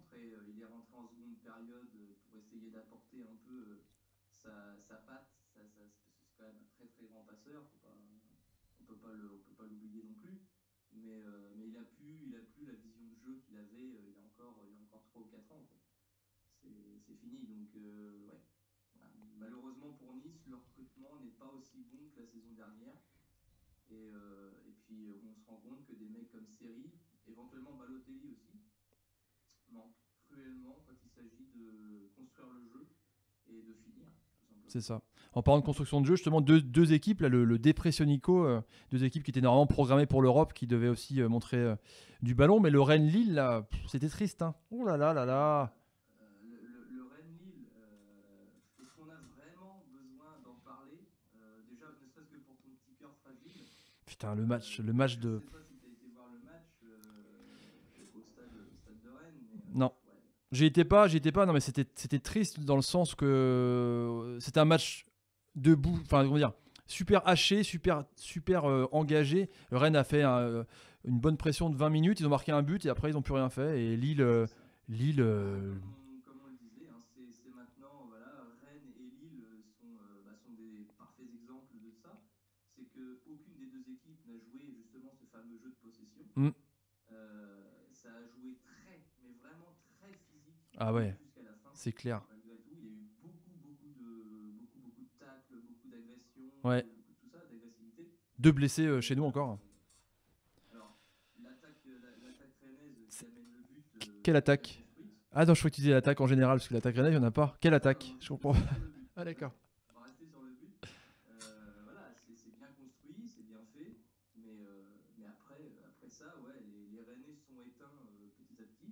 rentré, euh, il est rentré en seconde période euh, pour essayer d'apporter un peu euh, sa, sa patte, sa, sa- parce que c'est quand même un très très grand passeur, faut pas, on peut pas le, on peut pas l'oublier non plus. Mais, euh, mais il a plus, il a plus la vision de jeu qu'il avait euh, il y a encore, il y a encore trois ou quatre ans, quoi. C'est c'est fini, donc euh, ouais. Voilà. Malheureusement pour Nice, le recrutement n'est pas aussi bon que la saison dernière. Et, euh, et puis euh, on se rend compte que des mecs comme Seri, éventuellement Balotelli aussi, manquent cruellement quand il s'agit de construire le jeu et de finir, tout simplement. C'est ça. En parlant de construction de jeu, justement, deux, deux équipes, là, le, le Depressionico, euh, deux équipes qui étaient normalement programmées pour l'Europe, qui devaient aussi euh, montrer euh, du ballon, mais le Rennes-Lille, là, pff, c'était triste. Hein. Oh là là là là. Euh, le, le, le Rennes-Lille, euh, est-ce qu'on a vraiment besoin d'en parler? Euh, déjà, ne serait-ce que pour ton petit cœur fragile. Putain, le match, Euh, le match je de. sais pas si tu as été voir le match euh, au stade, au stade de Rennes, mais Non. euh, ouais. J'y étais pas, j'y étais pas, non, mais c'était c'était triste dans le sens que euh, c'était un match debout, enfin, comment dire, super haché, super, super euh, engagé. Le Rennes a fait un, euh, une bonne pression de vingt minutes, ils ont marqué un but et après ils n'ont plus rien fait. Et Lille, euh, C'est ça. Lille Bah, euh, comme, on, comme on le disait, hein, c'est c'est maintenant, voilà, Rennes et Lille sont, euh, bah, sont des parfaits exemples de ça. C'est que aucune des deux équipes n'a joué justement ce fameux jeu de possession. hmm. Euh, ça a joué très, mais vraiment très physique Ah du début ouais, jusqu'à la fin. c'est clair. Malgré tout, il y a eu beaucoup, beaucoup de, beaucoup, beaucoup de tacles, beaucoup d'agressions, Ouais. beaucoup de tout ça, d'agressivité. Deux blessés euh, Et, chez nous euh, encore. alors, l'attaque, la- l'attaque rennaise qui amène le but euh, Quelle est bien attaque? construite. Ah non, je crois que tu disais l'attaque en général, parce que l'attaque Rennes, il n'y en a pas. Quelle Non, attaque? non, Je je- comprends. juste sur le but. Ah d'accord. On va rester sur le but. Euh, voilà, c'est c'est bien construit, c'est bien fait, mais, euh, mais après, après ça, ouais, les, les Rennais sont éteints euh, petit à petit.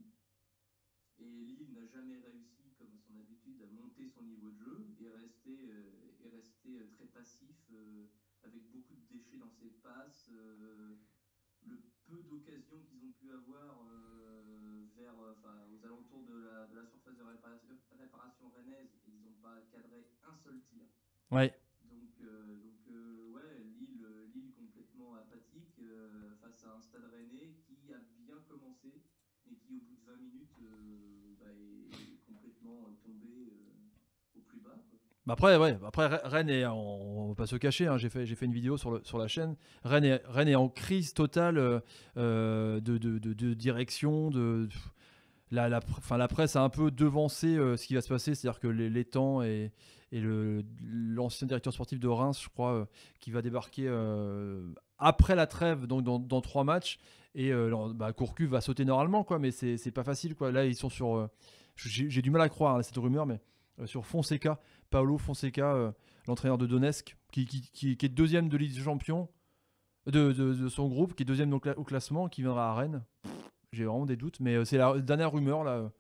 Et Lille n'a jamais réussi, comme à son habitude, à monter son niveau de jeu et resté, euh, est resté euh, très passif, euh, avec beaucoup de déchets dans ses passes. Euh, le peu d'occasions qu'ils ont pu avoir euh, vers, euh, enfin, aux alentours de la, de la surface de réparation, réparation rennaise, ils n'ont pas cadré un seul tir. Ouais. Donc, euh, donc euh, ouais, Lille, euh, Lille complètement apathique euh, face à un stade rennais qui a bien commencé, mais qui au bout de vingt minutes euh, bah, est, est complètement tombé euh, au plus bas, quoi. Bah après, ouais, après Re- Rennes est, en- on va pas se cacher, hein, j'ai fait, j'ai fait une vidéo sur, le, sur la chaîne. Rennes est, Rennes est en crise totale euh, euh, de, de, de- de direction. De, pff, la, la, pr- enfin, la presse a un peu devancé euh, ce qui va se passer, c'est-à-dire que les- l'étang et, et le, l'ancien directeur sportif de Reims, je crois, euh, qui va débarquer euh, après la trêve, donc dans, dans trois matchs. Et euh, alors, bah, Courcuve va sauter normalement, quoi, mais c'est, c'est pas facile, quoi. Là, ils sont sur. euh, j'ai, j'ai du mal à croire hein, cette rumeur, mais euh, sur Fonseca. Paolo Fonseca, euh, l'entraîneur de Donetsk, qui, qui, qui- qui est deuxième de Ligue des Champions, de, de- de son groupe, qui est deuxième au, cla- au classement, qui viendra à Rennes. J'ai vraiment des doutes, mais euh, c'est la dernière rumeur là euh,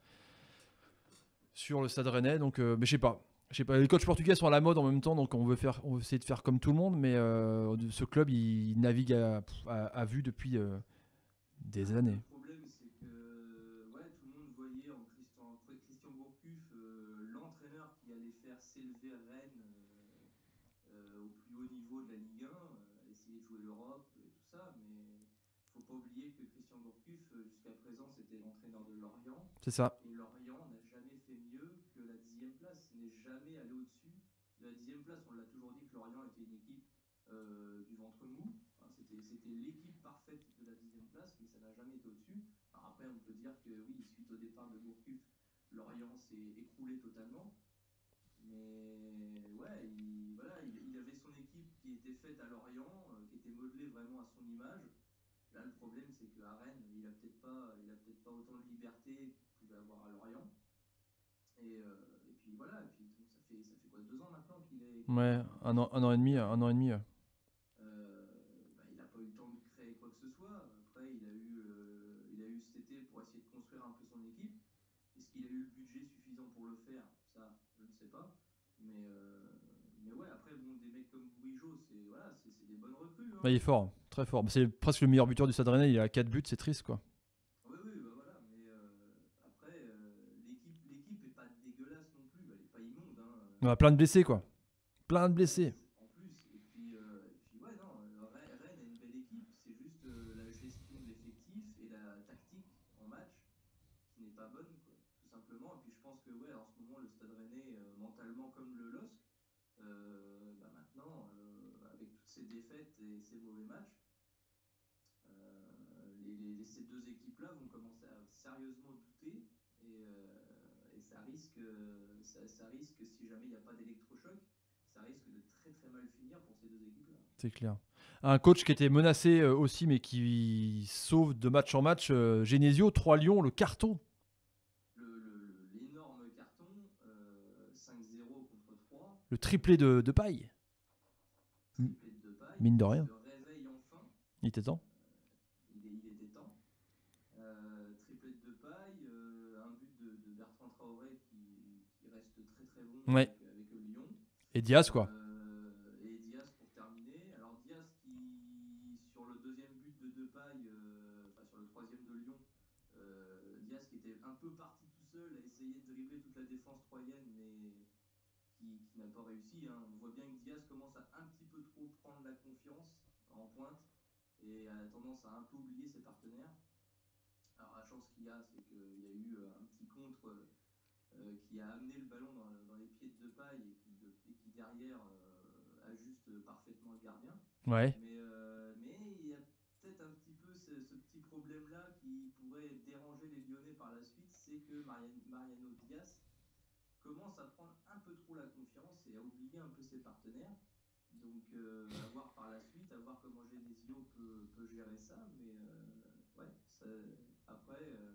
sur le Stade Rennais. Donc, euh, mais je sais pas. Je sais pas. Les coachs portugais sont à la mode en même temps, donc on veut faire, on veut essayer de faire comme tout le monde, mais euh, ce club il, il navigue à, à- à vue depuis euh, des Ah, années. le problème, c'est que ouais, tout le monde voyait en Christian, Christian Gourcuff euh, l'entraîneur qui allait faire s'élever Rennes euh, euh, au plus haut niveau de la Ligue un, euh, essayer de jouer l'Europe et tout ça, mais faut pas oublier que Christian Gourcuff, euh, jusqu'à présent, c'était l'entraîneur de Lorient, C'est ça. et Lorient n'a jamais fait mieux que la dixième place, n'est jamais allé au-dessus de la dixième place. On l'a toujours dit que Lorient était une équipe euh, du ventre mou. Enfin, c'était, c'était l'équipe parfaite de la dixième place, mais ça n'a jamais été au-dessus. Alors après, on peut dire que oui, suite au départ de Gourcuff, Lorient s'est écroulé totalement. Mais ouais, il, voilà, il, il avait son équipe qui était faite à Lorient, euh, qui était modelée vraiment à son image. Là, le problème, c'est qu'à Rennes, il a peut-être pas, il a peut-être pas autant de liberté qu'il pouvait avoir à Lorient. Et, euh, et puis voilà, et puis donc, ça fait ça fait quoi deux ans maintenant qu'il est, qu'il est Ouais, là, un an, si un je an et me demi, souviens un bien. an et demi. euh. Euh, bah, il n'a pas eu le temps de créer quoi que ce soit. Après, il a eu, euh, il a eu cet été pour essayer de construire un peu son équipe. Est-ce qu'il a eu le budget suffisant pour le faire? Ça, je ne sais pas. Mais, euh, mais ouais, après, bon, des mecs comme Bourigeau, c'est voilà, c'est c'est des bonnes recrues, Bah, hein. il est fort, très fort. C'est presque le meilleur buteur du Stade Rennais. Il a quatre buts, c'est triste quoi. Oui, oui, bah voilà. Mais euh, après, euh, l'équipe, l'équipe est pas dégueulasse non plus. Elle est pas immonde, hein. On a plein de blessés quoi. Plein de Ouais, blessés. en plus. Et puis, euh, et puis ouais, non, euh, Rennes Rennes a une belle équipe. C'est juste euh, la gestion de l'effectif et la tactique en match qui n'est pas bonne, quoi. simplement. Et puis je pense que ouais, en ce moment, le Stade Rennais, euh, mentalement comme le L O S C, euh, bah maintenant, euh, avec toutes ces défaites et ces mauvais matchs, euh, les, les- ces deux équipes-là vont commencer à sérieusement douter. Et, euh, et ça risque, euh, ça, ça risque, si jamais il n'y a pas d'électrochoc, ça risque de très très mal finir pour ces deux équipes-là. C'est clair. Un coach qui était menacé euh, aussi, mais qui sauve de match en match, euh, Genesio, trois Lions, le carton. Le- le- le- L'énorme carton, euh, cinq zéro contre trois, Le triplé de, de paille. M- triplé de paille, Mine de qui rien. se réveille enfin. Il était temps. Il, est- il était temps. Euh, triplette de paille, euh, un but de, de Bertrand Traoré qui, qui reste très très bon Ouais. avec, avec le Lyon. Et Diaz, quoi. Euh, et Diaz pour terminer. Alors Diaz qui, sur le deuxième but de Depay, euh, enfin sur le troisième de Lyon, euh, Diaz qui était un peu parti tout seul, a essayé de dribbler toute la défense troyenne, mais qui, qui n'a pas réussi. Hein. On voit bien que Diaz commence à un petit peu trop prendre la confiance en pointe et a tendance à un peu oublier ses partenaires. Alors la chance qu'il y a, c'est qu'il y a eu euh, un petit contre euh, qui a amené le ballon dans, le- dans les pieds de Depay et qui, de- et qui derrière euh, ajuste parfaitement le gardien. Ouais. Mais, euh, mais il y a peut-être un petit peu ce, ce petit problème-là qui pourrait déranger les Lyonnais par la suite, c'est que Mariano, Mariano Diaz commence à prendre un peu trop la confiance et à oublier un peu ses partenaires. Donc euh, à voir par la suite, à voir comment Genesio peut, peut gérer ça. Mais euh, ouais, ça, après, euh,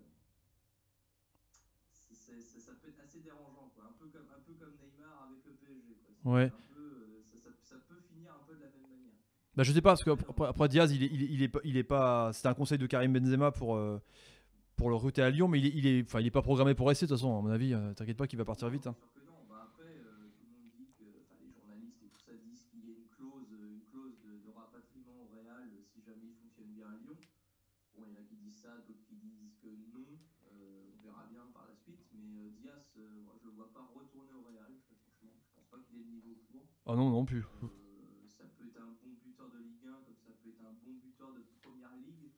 c'est- c'est- ça, ça peut être assez dérangeant, quoi. Un peu comme, un peu comme Neymar avec le P S G, quoi. C'est Ouais. un peu, euh, ça, ça, ça peut finir un peu de la même manière. Bah, je sais pas, parce qu'après après Diaz, il est, il est, il est pas. Il est pas c'était un conseil de Karim Benzema pour, euh, pour le recruter à Lyon, mais il est, il est, enfin, il est pas programmé pour rester, de toute façon, à mon avis. euh, T'inquiète pas qu'il va partir Non, vite. c'est Hein. sûr que non. Bah après, euh, tout le monde dit que, enfin les journalistes et tout ça disent qu'il y a une clause, euh, une clause de, de rapatriement au Real euh, si jamais il fonctionne bien à Lyon. Bon, il y en a qui disent ça, d'autres qui disent que non. Euh, on verra bien par la suite. Mais euh, Diaz, euh, moi, je le vois pas retourner au Real, très franchement. Je pense pas qu'il ait le niveau pour. Ah non, non plus. Euh, ça peut être un bon buteur de Ligue un, comme ça peut être un bon buteur de Première Ligue.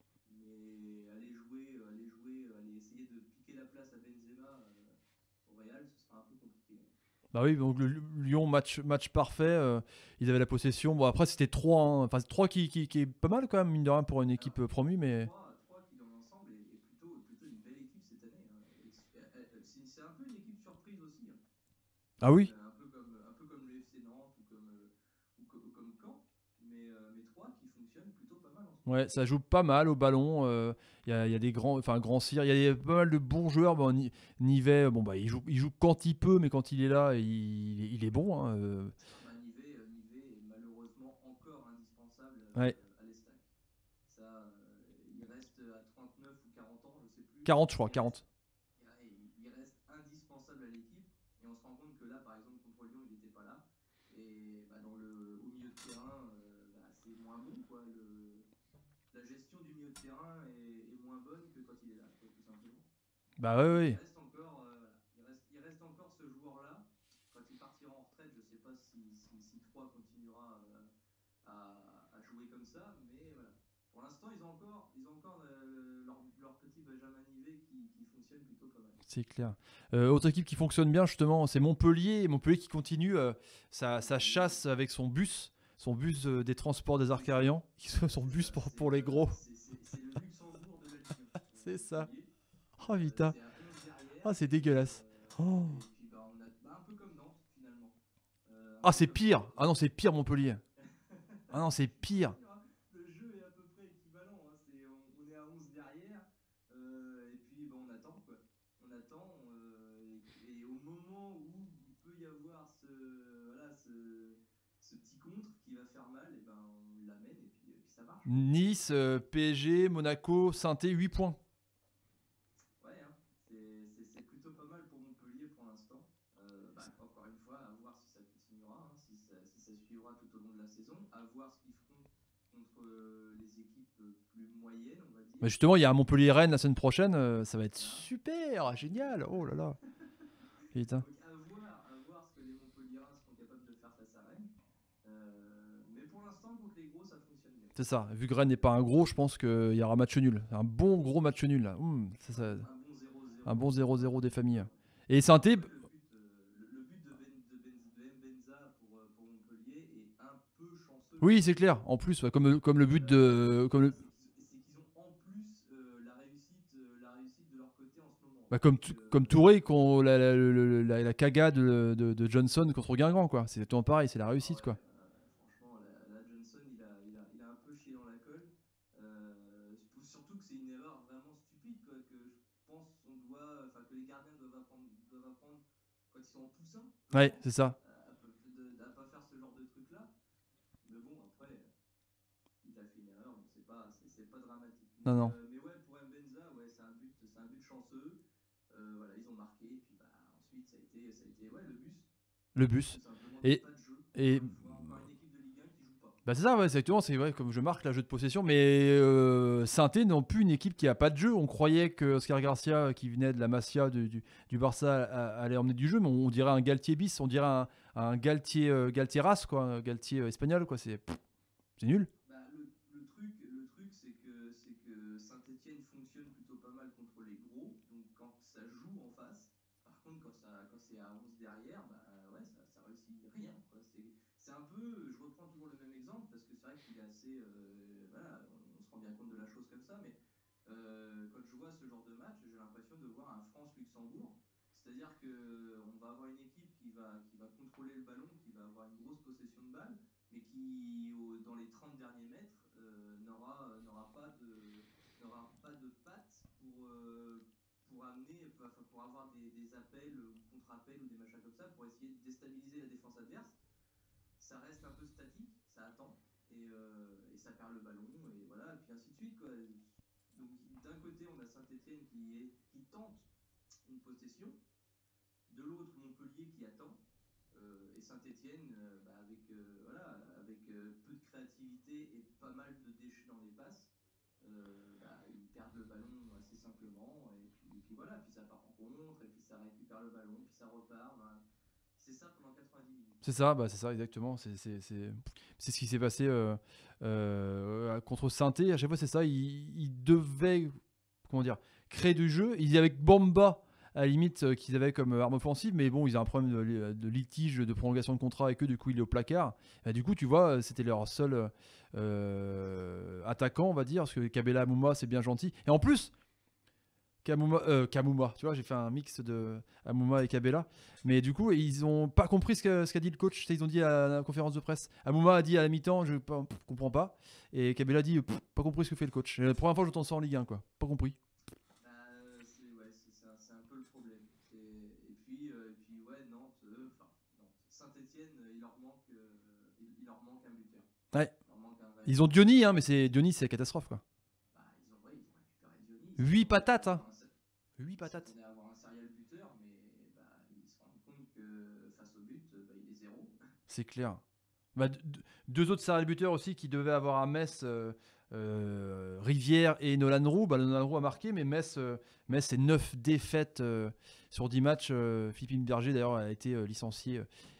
Mais aller jouer, euh, aller jouer, euh, aller essayer de piquer la place à Benzema euh, au Real, ce sera un peu compliqué. Bah oui, donc le Lyon, match, match parfait. euh, ils avaient la possession. Bon, après, c'était trois. Hein. Enfin, trois qui, qui, qui est pas mal quand même, mine de rien, pour une équipe euh, promue. Mais trois qui dans l'ensemble est, est plutôt, plutôt une belle équipe cette année. Hein. Et c'est- elle- elle- C'est c'est un peu une équipe surprise aussi. Hein. ah oui, Euh, Un peu comme, un peu comme le F C Nantes ou comme, euh, ou co- ou comme Caen. Mais, euh, mais trois qui fonctionnent plutôt pas mal en ce moment. ouais, ça joue pas mal au ballon. euh, Il y, a, il y a des grands, enfin grands cire. Il y a des- pas mal de bons joueurs. Bon, Ni- Nivet, bon bah il joue, il joue quand il peut, mais quand il est là, il, il est bon. Hein, euh. Bah, Nivet, euh, Nivet est malheureusement encore indispensable euh, Ouais, à l'Estac. Ça, euh, il reste à trente-neuf ou quarante ans, je sais plus. quarante, je crois, Il reste, quarante. il, il reste indispensable à l'équipe. Et on se rend compte que là, par exemple, contre Lyon, il n'était pas là. Et bah, dans le, au milieu de terrain, euh, bah, c'est moins bon, quoi. Le, la gestion du milieu de terrain est, est moins bonne que quand il est là, quoi, tout simplement. Bah ouais, Il ouais. reste encore, euh, il reste, il reste encore ce joueur-là. Quand il partira en retraite, je ne sais pas si, si, si Troyes continuera euh, à, à jouer comme ça, mais voilà. Pour l'instant, ils ont encore, ils ont encore euh, leur, leur petit Benjamin Nivet qui, qui fonctionne plutôt pas mal. C'est clair. Euh, autre équipe qui fonctionne bien, justement, c'est Montpellier. Montpellier qui continue euh, sa, sa chasse avec son bus, son bus euh, des transports des Arcarians, son bus pour, pour les gros. C'est c'est le Luxembourg de la Ligue un. C'est ça. Montpellier. Oh Euh, putain. c'est à onze derrière. Ah, c'est dégueulasse. Euh, Oh. Et puis bah, on a bah, un peu comme Nantes finalement. Euh, un Ah, peu c'est comme pire. Nantes. Ah non, c'est pire Montpellier. Ah non, c'est pire. Le jeu est à peu près équivalent. Hein. C'est, on, on est à onze derrière. Euh, et puis bah, on attend quoi. On attend. Euh, et, et au moment où il peut y avoir ce, voilà, ce, ce petit contre qui va faire mal, et ben on l'amène et puis, et puis ça marche. Nice, euh, P S G, Monaco, Saint-Étienne, huit points. Ouais, hein. c'est, c'est, c'est plutôt pas mal pour Montpellier pour l'instant. Euh, bah, encore une fois, à voir si ça continuera, hein, si, ça, si ça suivra tout au long de la saison, à voir ce qu'ils feront contre euh, les équipes euh, plus moyennes, on va dire. Mais justement, il y a un Montpellier-Rennes la semaine prochaine. euh, ça va être super, génial. Oh là là. Putain. Donc à voir, à voir ce que les Montpelliérains seront capables de faire face à Rennes. Euh, mais pour l'instant, contre les gros, ça fonctionne bien. C'est ça. Vu que Rennes n'est pas un gros, je pense qu'il y aura match nul. Un bon gros match nul là. Hum, ça, ça... Un bon zéro zéro. un bon zéro zéro des familles. Et Saint-Étienne, Ouais, le but, euh, le, le but de, ben, de, ben, de Mbenza pour, euh, pour Montpellier est un peu chanceux. oui, c'est clair. En plus, ouais, comme, comme le but de. Comme, le- C'est qu'ils c'est qu'ils ont en plus euh, la, réussite, euh, la réussite de leur côté en ce moment. bah, comme, Donc, Tou- euh, comme Touré, qu'on- la, la, la, la- la cagade de, de- de Johnson contre Guingamp, quoi. C'est exactement pareil, c'est la ah réussite, ouais, quoi. euh, franchement, la, la Johnson, il a, il, a, il a un peu chié dans la colle. Euh, surtout que c'est une erreur vraiment stupide, quoi, que je pense on doit, enfin que les gardiens doivent apprendre, doivent apprendre quand ils sont en poussin, je Ouais, c'est pense, ça. à, à, de, à pas faire ce genre de truc-là. Mais bon, après, il a fait une erreur, donc c'est pas, c'est, c'est pas dramatique. Non, Mais, non. euh, mais ouais, pour Mbenza, ouais, c'est un but, c'est un but chanceux. Euh, voilà, ils ont marqué, et puis bah, ensuite ça a été, ça a été ouais, le bus, Le tout bus. simplement, Et, pas de jeu. et Encore une fois, encore une équipe de Ligue un qui joue pas. bah c'est ça, ouais, c'est exactement. C'est ouais, comme je marque la jeu de possession. Mais euh, Saint-Étienne non plus une équipe qui a pas de jeu. On croyait que Oscar Garcia, qui venait de la Masia du, du, du Barça, a- allait emmener du jeu. Mais on dirait un Galtier bis, on dirait un, un Galtier, euh, Galtier race, quoi. Un Galtier euh, espagnol, quoi. C'est pff, c'est nul. Bah, le, le truc, le truc c'est que, c'est que Saint-Etienne fonctionne plutôt pas mal contre les gros, donc quand ça joue en face, par contre quand, ça, quand c'est à onze derrière, bah ouais, ça, ça réussit rien, quoi. C'est, c'est un peu, je reprends toujours le même exemple, parce que c'est vrai qu'il est assez, euh, voilà, on, on se rend bien compte de la chose comme ça, mais euh, quand je vois ce genre de match, j'ai l'impression de voir un France-Luxembourg, c'est-à-dire qu'on va avoir une équipe qui va, qui va contrôler le ballon, qui va avoir une grosse possession de balle, mais qui, au- dans les trente derniers mètres, euh, n'aura, euh, n'aura pas de, n'aura pas de pattes pour, euh, pour amener, enfin, pour avoir des, des appels ou contre-appels ou des machins comme ça, pour essayer de déstabiliser la défense adverse. Ça reste un peu statique, ça attend, et, euh, et ça perd le ballon, et voilà, et puis ainsi de suite, quoi. Donc d'un côté, on a Saint-Etienne qui, est, qui tente une possession, de l'autre, Montpellier qui attend. Euh, et Saint-Etienne, euh, bah, avec, euh, voilà, avec euh, peu de créativité et pas mal de déchets dans les passes, euh, bah, ils perdent le ballon assez simplement. Et puis, et puis voilà, puis ça part en contre, et puis ça récupère le ballon, puis ça repart. Ben, c'est ça pendant quatre-vingt-dix minutes. C'est ça, bah c'est ça exactement. C'est c'est- c'est- c'est ce qui s'est passé euh, euh, contre Saint-Étienne. À chaque fois, c'est ça. Ils, ils devaient, comment dire, créer du jeu. Ils y avec Bamba à la limite euh, qu'ils avaient comme euh, arme offensive, mais bon, ils ont un problème de, de litige, de prolongation de contrat avec eux. Du coup, il est au placard. Et du coup, tu vois, c'était leur seul euh, attaquant, on va dire, parce que Kabela Amouma, c'est bien gentil. Et en plus. Kamuma, euh, Kamuma, tu vois, j'ai fait un mix de Amouma et Kabela. Mais du coup, ils ont pas compris ce qu'a ce qu'a dit le coach. Ils ont dit à la conférence de presse. Amouma a dit à la mi-temps, je pas- pff, comprends pas. Et Kabela a dit, pff, pas compris ce que fait le coach. C'est la première fois que j'entends ça en Ligue un, quoi. Pas compris. Bah, c'est, ouais, c'est, c'est, un, c'est un peu le problème. C'est, et, puis, euh, et puis, ouais, Nantes, euh, enfin, Nantes. Saint-Etienne, il, leur manque, euh, il, il leur manque un buteur. Ouais. Il leur manque un vrai Ils ont buteur. Diony, hein, mais c'est Diony, c'est catastrophe, quoi. Bah, ils ont, ouais, ils ont récupéré Diony. Huit Ils s'attendaient à patates, hein. avoir un se- Huit ils patates. s'attendaient à avoir un serial buteur, mais bah, ils se rendent compte que face au but, bah, il est zéro. C'est clair. Bah, d- d- deux autres serial buteurs aussi qui devaient avoir à Metz, euh, euh, Rivière et Nolan Roux. Bah, Nolan Roux a marqué, mais Metz, euh, Metz c'est neuf défaites euh, sur dix matchs. Euh, Philippe Berger, d'ailleurs, a été euh, licencié euh,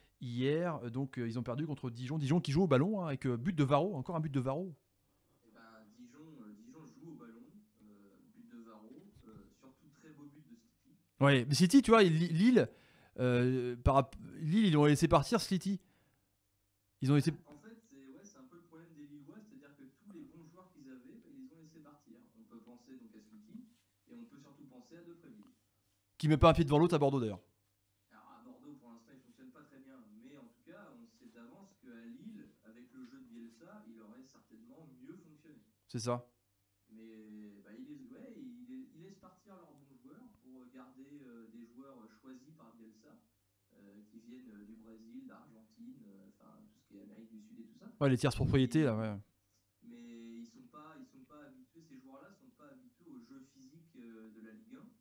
hier. Euh, Donc, euh, ils ont perdu contre Dijon. Dijon qui joue au ballon, hein, avec euh, but de Varro. Encore un but de Varro. Et ben, Dijon, euh, Dijon joue au ballon, euh, but de Varro, euh, surtout très beau but de Slity. Ouais, mais City, tu vois, il- Lille, euh, par, rapp- Lille, ils l'ont laissé partir, City. Ils ont laissé. En fait, c'est, ouais, c'est un peu le problème des Lillois, c'est-à-dire que tous les bons joueurs qu'ils avaient, bah, ils les ont laissés partir. On peut penser donc à Slity, et on peut surtout penser à Depréville. Qui met pas un pied devant l'autre à Bordeaux, d'ailleurs. Alors à Bordeaux, pour l'instant, il fonctionne pas très bien, mais en tout cas, on sait d'avance qu'à Lille, avec le jeu de Bielsa, il aurait certainement mieux fonctionné. C'est ça. Mais bah, il, les, ouais, il, les- il laisse partir leurs bons joueurs pour garder euh, des joueurs choisis par Bielsa, euh, qui viennent euh, du Brésil, d'Argentine, euh, enfin tout ce qui est Amérique du Sud et tout ça. Ouais, les tierces propriétés, là, ouais. Mais ils sont pas, ils sont pas habitués, ces joueurs-là sont pas habitués au jeu physique euh, de la Ligue un.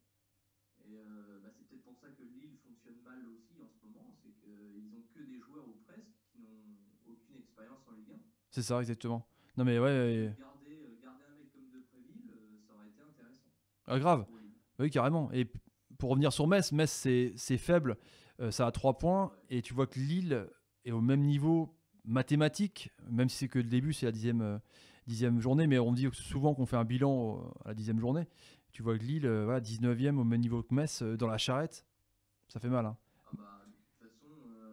Et euh, bah, c'est peut-être pour ça que Lille fonctionne mal aussi en ce moment, c'est qu'ils ont que des joueurs ou presque qui n'ont aucune expérience en Ligue un. C'est ça, exactement. Non, mais ouais. ouais. Garder, euh, garder un mec comme Depréville, euh, ça aurait été intéressant Ah, grave. pour Lille. Oui, carrément. Et p- pour revenir sur Metz, Metz, c'est c'est faible. Euh, ça a trois points. Et tu vois que Lille est au même niveau mathématique, même si c'est que le début, c'est la dixième, euh, dixième journée. Mais on dit souvent qu'on fait un bilan euh, à la dixième journée. Tu vois que Lille, euh, voilà, dix-neuvième au même niveau que Metz, euh, dans la charrette, ça fait mal. Hein. Ah bah, de toute façon,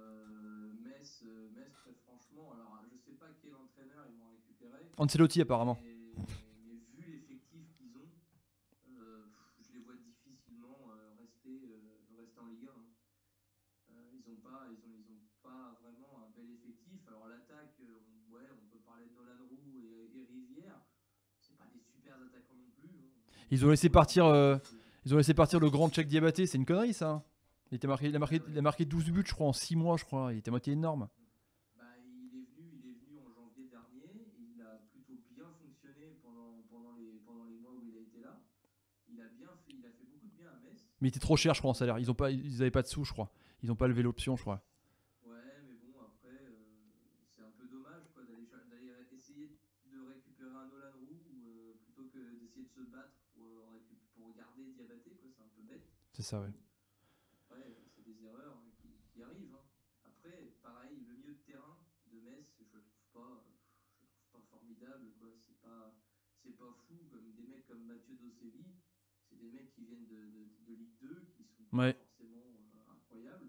euh, Metz, euh, Metz, très franchement, alors je sais pas quel entraîneur ils vont récupérer, Ancelotti, apparemment. mais, mais vu l'effectif qu'ils ont, euh, pff, je les vois difficilement euh, rester, euh, rester en Ligue un. Hein. Euh, ils ont pas, ils ont, ils ont pas vraiment un bel effectif. Alors l'attaque, euh, on, ouais, on peut parler de Nolan Roux et, et Rivière. C'est pas des super attaquants non plus. Hein. Ils ont laissé Ouais, partir, euh, c'est- ils ont laissé partir le grand Tchèque Diabaté, c'est une connerie ça. Hein. Il, était marqué, il, a marqué, ouais, il a ouais. marqué douze buts, je crois, en six mois, je crois. Il était à moitié énorme. Bah, il est venu, il est venu en janvier dernier et il a plutôt bien fonctionné pendant, pendant, les, pendant les mois où il a été là. Il a bien fait, il a fait beaucoup de bien à Metz. Mais il était trop cher, je crois, en salaire. Ils ont pas, ils avaient pas de sous, je crois. Ils ont pas levé l'option, je crois. Ouais, mais bon, après, euh, c'est un peu dommage quoi, d'aller, cher- d'aller essayer de récupérer un Nolan Roux euh, plutôt que d'essayer de se battre pour, euh, récup- pour garder Diabaté, quoi, c'est un peu bête. C'est ça, ouais. Après, euh, c'est des erreurs hein, qui, qui arrivent. Hein. Après, pareil, le milieu de terrain de Metz, je le trouve pas, je le trouve pas formidable, quoi. C'est pas, c'est pas fou comme des mecs comme Mathieu Dosevi. C'est des mecs qui viennent de, de, de Ligue deux, qui sont pas Ouais. forcément euh, incroyables.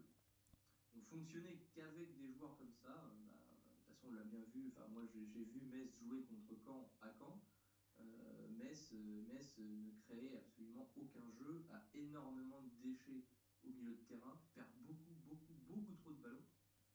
On fonctionnait qu'avec des joueurs comme ça. euh, bah, de toute façon, on l'a bien vu. Enfin, moi, j'ai, j'ai vu Metz jouer contre Caen à Caen. Euh, Metz, euh, Metz euh, ne créait absolument aucun jeu, a énormément de déchets au milieu de terrain, perd beaucoup, beaucoup, beaucoup trop de ballons.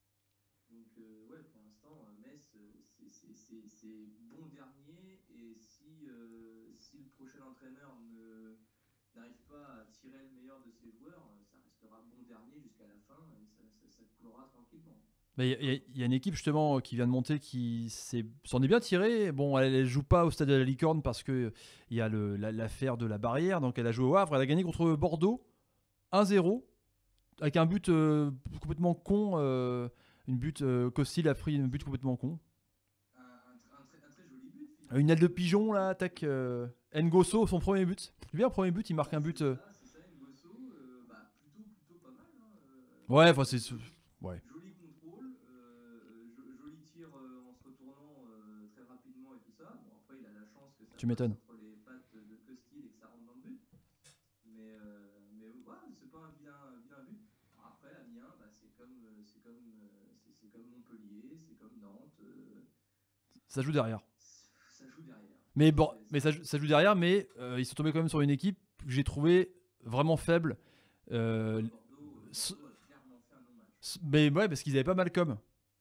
Donc, euh, ouais, pour l'instant, euh, Metz, euh, c'est, c'est, c'est, c'est bon dernier. Et si, euh, si le prochain entraîneur ne, n'arrive pas à tirer le meilleur de ses joueurs, euh, ça restera bon dernier jusqu'à la fin et ça, ça, ça coulera tranquillement. Il y, a- y a une équipe justement qui vient de monter qui s'est- s'en est bien tirée. Bon, elle, elle joue pas au stade de la Licorne parce que il y a le- la- l'affaire de la barrière. Donc elle a joué au Havre. Elle a gagné contre Bordeaux un zéro avec un but euh, complètement con. Euh, une but euh, Costil a pris une but complètement con. Un, un, un, très, un très joli but finalement. Une aile de pigeon là, attaque euh, Ngosso, son premier but. C'est bien, premier but, il marque Ouais, un c'est but. euh, ça, c'est ça, Ngosso, euh, bah, plutôt, plutôt pas mal. Hein, euh, Ouais, enfin c'est. joli, Ouais. joli contrôle, euh, jo- joli tir euh, en se retournant euh, très rapidement et tout ça. Bon, après, il a la chance que ça Tu passe m'étonnes. entre les pattes de Costil et que ça rentre dans le but. Mais, euh, mais ouais, c'est pas un vilain, un vilain but. Alors après, Amiens, bah, c'est comme, euh, c'est comme, euh, c'est, c'est comme Montpellier, c'est comme Nantes. euh, Ça joue derrière. ça joue derrière. Mais Ça, bon, c'est- mais ça- ça, joue- ça joue derrière, mais euh, ils sont tombés quand même sur une équipe que j'ai trouvé vraiment faible. Euh, Bordeaux, euh, s- Bordeaux a clairement fait un non-match. s- mais ouais, parce qu'ils avaient pas Malcolm.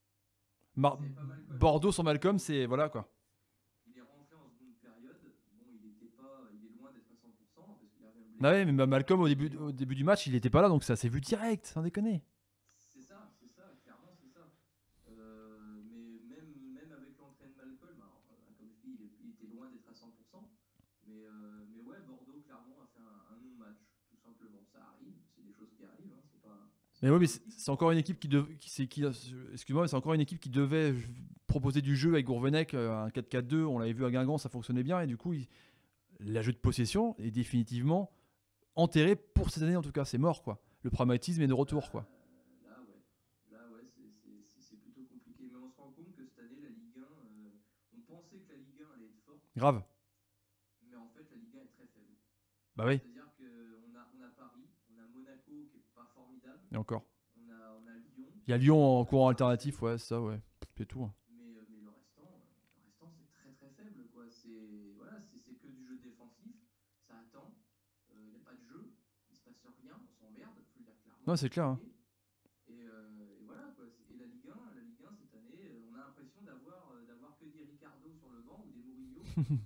Mar- Ils avaient pas Malcolm, Bordeaux il sans est Malcolm, rentré- c'est voilà quoi. il est rentré en seconde période. Bon, il était pas, il est loin d'être à cent pour cent parce qu'il revient de Bah ouais, blessure. mais Ma- Malcolm au début, Mais au en- début du match, il était pas là, donc ça s'est vu direct, sans déconner. C'est ça, c'est ça, clairement c'est ça. Euh, mais même, même avec l'entrée de Malcolm, alors, euh, comme je dis, il, est- il était loin d'être à cent pour cent. Mais, euh, mais ouais, Bordeaux clairement a fait un, un non-match, tout simplement. Ça arrive, c'est des choses qui arrivent, hein, c'est pas. c'est Mais pas ouais, mais c'est dramatique. c'est encore une équipe qui devait, qui, c'est- qui- excuse-moi, mais c'est encore une équipe qui devait proposer du jeu avec Gourvenec, euh, un quatre quatre deux. On l'avait vu à Guingamp, ça fonctionnait bien, et du coup, il- la jeu de possession est définitivement enterré pour cette année en tout cas. C'est mort quoi. Le pragmatisme est de retour quoi. Euh, là, ouais. Là, ouais, c'est- c'est c'est- c'est plutôt compliqué. Mais on se rend compte que cette année, la Ligue un, euh, on pensait que la Ligue un allait être forte, Grave. mais en fait, la Ligue un est très faible. Bah oui. C'est-à-dire qu'on a, on a Paris, on a Monaco qui est pas formidable, Et encore. on a, on a Lyon. Il y a Lyon en on a courant Marseille, alternatif, ouais, c'est ça, ouais. C'est tout. Hein. Mais, euh, mais le restant, euh, le restant c'est très très faible. Quoi. C'est, voilà, c'est, c'est que du jeu défensif, ça attend, il n'y a pas de jeu, il se passe rien, on s'emmerde, faut le dire clairement. Non, c'est clair. Hein. Et, euh, et voilà quoi. Et la Ligue un, la Ligue un cette année, euh, on a l'impression d'avoir, euh, d'avoir que des Ricardo sur le banc ou des Murillo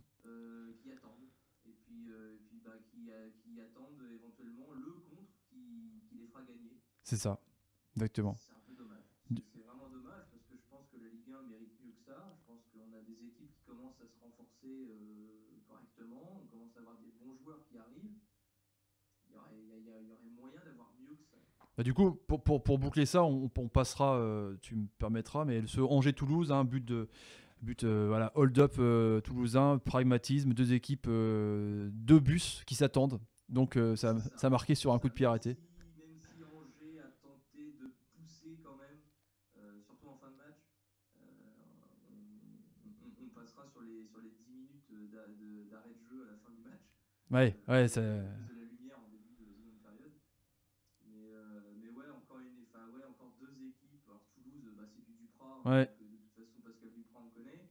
euh, qui attendent. Et puis, euh, et puis bah, qui, euh, qui attendent éventuellement le contre qui, qui les fera gagner. C'est ça. Exactement. C'est un peu dommage. D- C'est, c'est vraiment dommage parce que je pense que la Ligue un mérite mieux que ça. Je pense qu'on a des équipes qui commencent à se renforcer euh, correctement. On commence à avoir des bons joueurs qui arrivent. Il y aurait, il y a- il y a- il y aurait moyen d'avoir mieux que ça. Bah, du coup, pour, pour, pour boucler ça, on, on passera, euh, tu me permettras, mais ce Angers-Toulouse, hein, but de. But, euh, voilà, hold-up euh, toulousain, pragmatisme, deux équipes, euh, deux bus qui s'attendent. Donc euh, ça, C'est ça. ça a marqué sur un coup de pied Même arrêté. si, même si Angers a tenté de pousser quand même, euh, surtout en fin de match, euh, on, on- on passera sur les, sur les dix minutes d'a- de- d'arrêt de jeu à la fin du match. Ouais, ouais, c'est. à cause de la lumière en début de seconde période. Mais, euh, mais ouais, encore une, enfin, ouais, encore deux équipes. Alors Toulouse, bah, c'est du Duprat, hein, Ouais, donc de toute façon Pascal Duprat on connaît.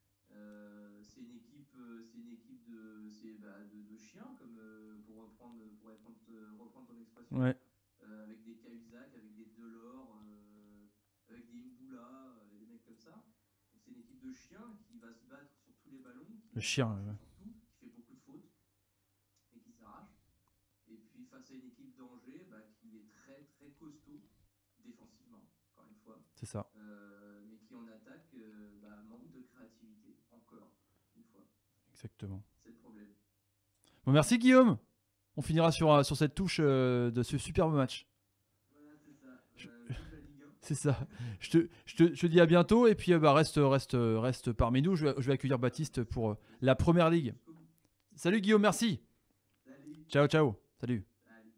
Euh, c'est une équipe, euh, c'est une équipe de, c'est bah, de, de chiens, comme euh, pour reprendre, pour reprendre, reprendre ton expression, ouais. euh, avec des Cahuzac, avec des Delors, euh, avec des Mboula, euh, des mecs comme ça. Donc, c'est une équipe de chiens qui va se battre sur tous les ballons, Le qui chien. s'arrache Ouais. sur tout, qui fait beaucoup de fautes et qui s'arrache. Et puis face à une équipe d'Angers bah, qui est très très costaud défensivement, encore une fois, C'est ça. euh, mais qui en attaque euh, bah, manque de créativité, encore une fois. Exactement. C'est le problème. Bon, merci Guillaume. On finira sur, euh, sur cette touche euh, de ce superbe match. Voilà, c'est ça. Euh, vive la Ligue un. C'est ça. Je te, je, te, je te dis à bientôt et puis euh, bah, reste, reste, reste parmi nous. Je vais, je vais accueillir Baptiste pour euh, la première ligue. Jusqu'au bout. Salut Guillaume, merci. Salut. Ciao, ciao. Salut. Salut.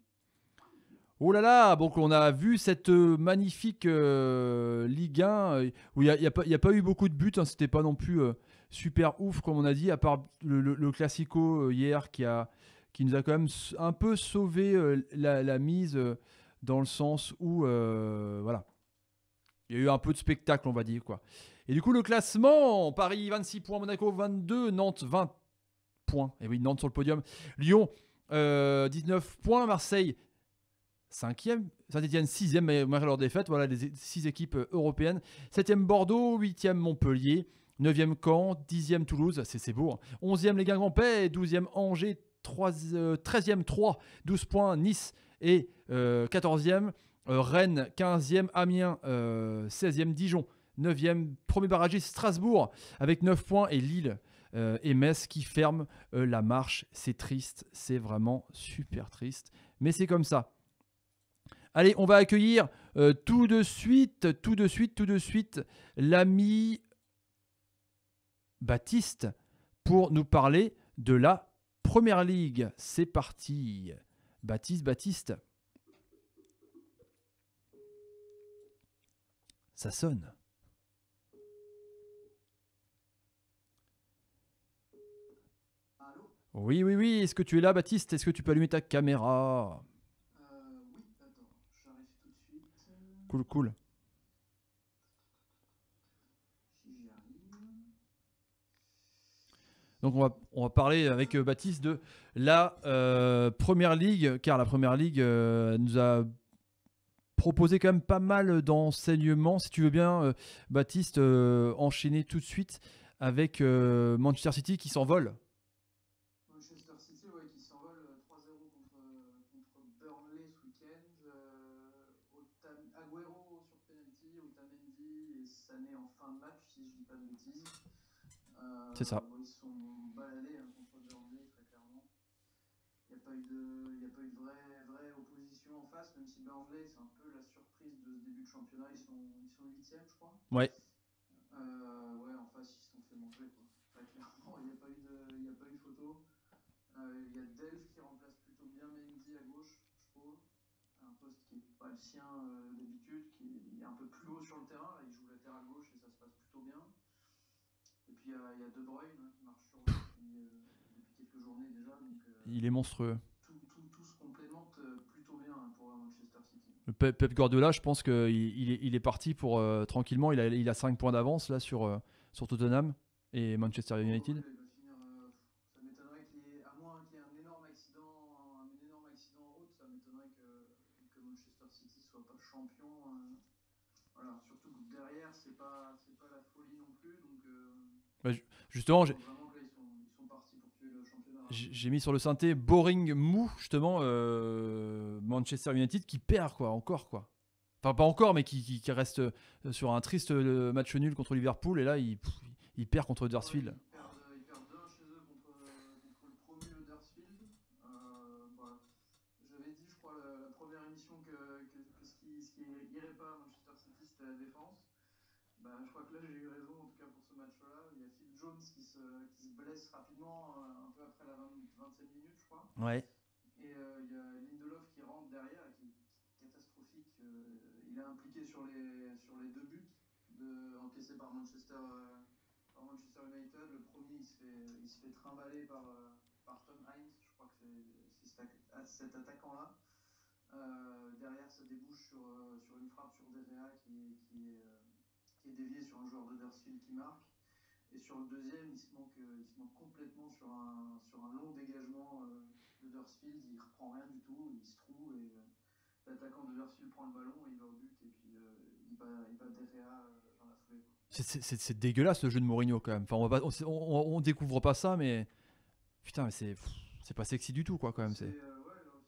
Oh là là, donc on a vu cette euh, magnifique euh, Ligue un euh, où il n'y a, y a, pas- y a pas eu beaucoup de buts, hein, c'était pas non plus euh, super ouf comme on a dit, à part le, le- le Classico euh, hier qui, a, qui nous a quand même s- un peu sauvé euh, la, la mise euh, dans le sens où euh, voilà, il y a eu un peu de spectacle on va dire quoi. Et du coup le classement, Paris vingt-six points, Monaco vingt-deux, Nantes vingt points, et oui Nantes sur le podium, Lyon euh, dix-neuf points, Marseille cinquième, Saint-Etienne sixième, mais malgré leur défaite, voilà les six équipes euh, européennes. septième Bordeaux, huitième Montpellier, neuvième Caen, dixième Toulouse, c'est c'est beau. Hein. onzième les Guingampais, douzième Angers, trois, euh, treizième Troyes, douze points, Nice et euh, quatorzième euh, Rennes, quinzième Amiens, euh, seizième Dijon, neuvième premier barragiste Strasbourg avec neuf points et Lille euh, et Metz qui ferment euh, la marche. C'est triste, c'est vraiment super triste, mais c'est comme ça. Allez, on va accueillir euh, tout de suite, tout de suite, tout de suite l'ami Baptiste pour nous parler de la Première Ligue. C'est parti. Baptiste, Baptiste. Ça sonne. Allô. Oui, oui, oui. Est-ce que tu es là, Baptiste? Est-ce que tu peux allumer ta caméra? Euh, oui, attends, j'arrive tout de suite. Cool, cool. Si j'y arrive. Donc on va, on va parler avec euh, Baptiste de la euh, Première Ligue, car la Première Ligue euh, nous a proposé quand même pas mal d'enseignements. Si tu veux bien, euh, Baptiste, euh, enchaîner tout de suite avec euh, Manchester City qui s'envole. Manchester City, ouais, qui s'envole euh, trois zéro contre, euh, contre Burnley ce week-end. Euh, Otam- Agüero sur penalty, Otamendi et Sané en fin de match, si je dis pas de bêtises. Euh, C'est ça. bon, ils se sont baladés hein, contre Burnley, très clairement. Il n'y a pas eu de, il y a pas eu de vraie, vraie opposition en face, même si Burnley, c'est un peu la surprise de ce début de championnat. Ils sont, ils sont huitièmes, je crois. Ouais, Euh, ouais, en face, ils se sont fait manger, quoi. Très clairement, il n'y a pas eu de, il y a pas eu de photo. Euh, Il y a Delph qui remplace plutôt bien Mendy à gauche, je trouve. Un poste qui n'est pas le sien euh, d'habitude, qui est un peu plus haut sur le terrain. Là, il joue latéral gauche et ça se passe plutôt bien. Et puis il y a, il y a De Bruyne hein, qui marche sur lui depuis, euh, depuis quelques journées déjà. Donc euh, il est monstrueux. tout, tout, tout se complémente euh, plutôt bien hein, pour Manchester City. Pep, Pep Guardiola, je pense qu'il il est, il est parti pour euh, tranquillement. Il a, il a cinq points d'avance là sur, euh, sur Tottenham et Manchester United. Ouais, il va finir, euh, ça m'étonnerait qu'il y ait, à moins qu'il y ait un énorme accident, un énorme accident en route, ça m'étonnerait que, que Manchester City soit pas champion. euh. Voilà, surtout que derrière, c'est pas, c'est pas la folie non plus. Donc, euh, Bah, ju- justement, je j'ai- pense vraiment que là, ils sont, ils sont partis pour tuer le championnat. j'ai j'ai mis sur le synthé Boring Mou, justement, euh, Manchester United qui perd quoi, encore quoi. Enfin, pas encore, mais qui, qui- qui reste euh, sur un triste euh, match nul contre Liverpool et là, il, pff, il perd contre Ouais, Huddersfield. ils perdent, ils perdent deux un chez eux contre, contre le promu Huddersfield. Euh, bah, J'avais dit, je crois, la, la première émission que, que, que ce qui, ce qui irait pas à Manchester City, c'était la défense. Bah, je crois que là, j'ai eu raison, en tout cas pour ce match-là. Il y a Phil Jones qui se, qui se blesse rapidement, euh, un peu après la vingt, vingtième minute, je crois. Ouais. Et euh, il y a Lindelof qui rentre derrière et qui, qui est catastrophique. Euh, il est impliqué sur les, sur les deux buts de, encaissés par Manchester, euh, par Manchester United. Le premier, il se fait, il se fait trimballer par, euh, par Tom Hines, je crois que c'est cet, cet attaquant-là. Euh, derrière, ça débouche sur, euh, sur une frappe sur Derrea qui, qui, est, euh, qui est déviée sur un joueur d'Huddersfield qui marque. Et sur le deuxième, il se manque, euh, il se manque complètement sur un, sur un long dégagement euh, d'Huddersfield. Il reprend rien du tout, il se trouve et euh, l'attaquant d'Huddersfield prend le ballon et il va au but et puis euh, il bat, il bat Derrea euh, dans la foulée. C'est dégueulasse le jeu de Mourinho quand même. Enfin, on, va pas, on, on, on découvre pas ça, mais putain, mais c'est c'est pas sexy du tout quoi quand même. C'est. Euh, ouais, non,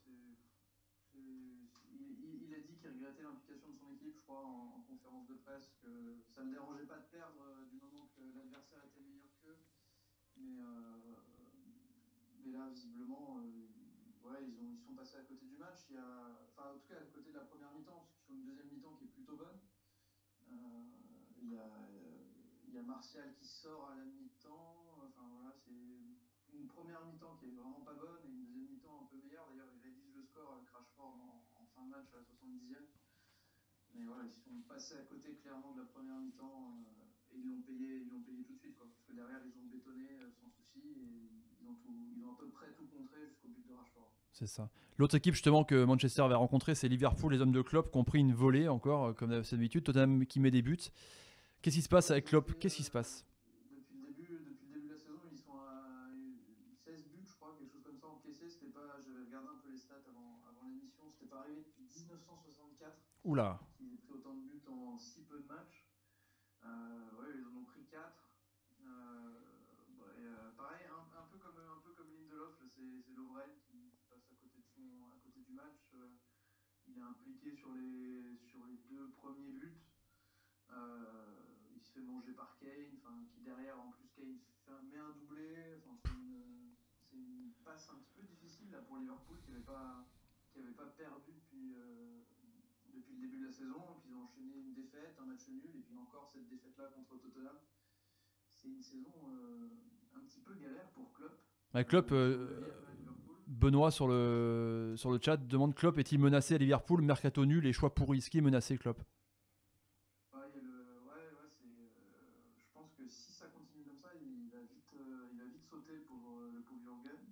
il, il, il a dit qu'il regrettait l'implication de son équipe, je crois, en, en conférence de presse, que ça ne le dérangeait pas de perdre euh, du moment que l'adversaire était meilleur qu'eux. Mais, euh, mais là, visiblement, euh, ouais, ils, ont, ils sont passés à côté du match. Il y a, enfin, en tout cas, à côté de la première mi-temps, parce qu'ils font une deuxième mi-temps qui est plutôt bonne. Euh, il, y a, il y a Martial qui sort à la mi-temps. Enfin, voilà, c'est une première mi-temps qui est vraiment pas bonne et une deuxième mi-temps un peu meilleure. D'ailleurs, ils réduisent le score avec Rashford en, en fin de match à la soixante-dixième. Mais voilà, ils sont passés à côté clairement de la première mi-temps euh, et ils l'ont payé, ils l'ont payé tout de suite, quoi. Parce que derrière, ils ont bétonné euh, sans souci et ils ont, tout, ils ont à peu près tout contré jusqu'au but de Rashford. C'est ça. L'autre équipe justement que Manchester va rencontrer, c'est Liverpool, les hommes de Klopp qui ont pris une volée encore, comme d'habitude. Tottenham qui met des buts. Qu'est-ce qui se passe avec Klopp? Qu'est-ce qui se passe? Depuis le début, depuis le début de la saison, ils sont à seize buts, je crois, quelque chose comme ça encaissé. C'était pas, j'avais regardé un peu les stats avant, avant l'émission. C'était pas arrivé depuis dix-neuf cent soixante-quatre. Oula. Qu'ils aient pris autant de buts en si peu de matchs. Euh, ouais, ils en ont pris quatre. Euh, bah, euh, pareil, un, un peu comme un peu comme Lindelof, c'est Lovren qui, qui passe à côté de son, à côté du match. Euh, il est impliqué sur les sur les deux premiers buts. Euh, il se fait manger par Kane, enfin qui derrière en plus Kane fait un, met un doublé. Enfin, c'est une, c'est une passe un petit peu difficile là pour Liverpool qui n'avait pas qui avait pas perdu depuis euh, depuis le début de la saison. Et puis ils ont enchaîné une défaite, un match nul et puis encore cette défaite là contre Tottenham. C'est une saison euh, un petit peu galère pour Klopp. Ouais, Klopp, euh, Benoît sur le, sur le chat demande Klopp est-il menacé à Liverpool? Mercato nul et choix pourri. Ce qui est menacé, Klopp? Ouais, il y a le, ouais, ouais, c'est, euh, je pense que si ça continue comme ça, il va vite, euh, il va vite sauter pour euh, le pauvre Jürgen.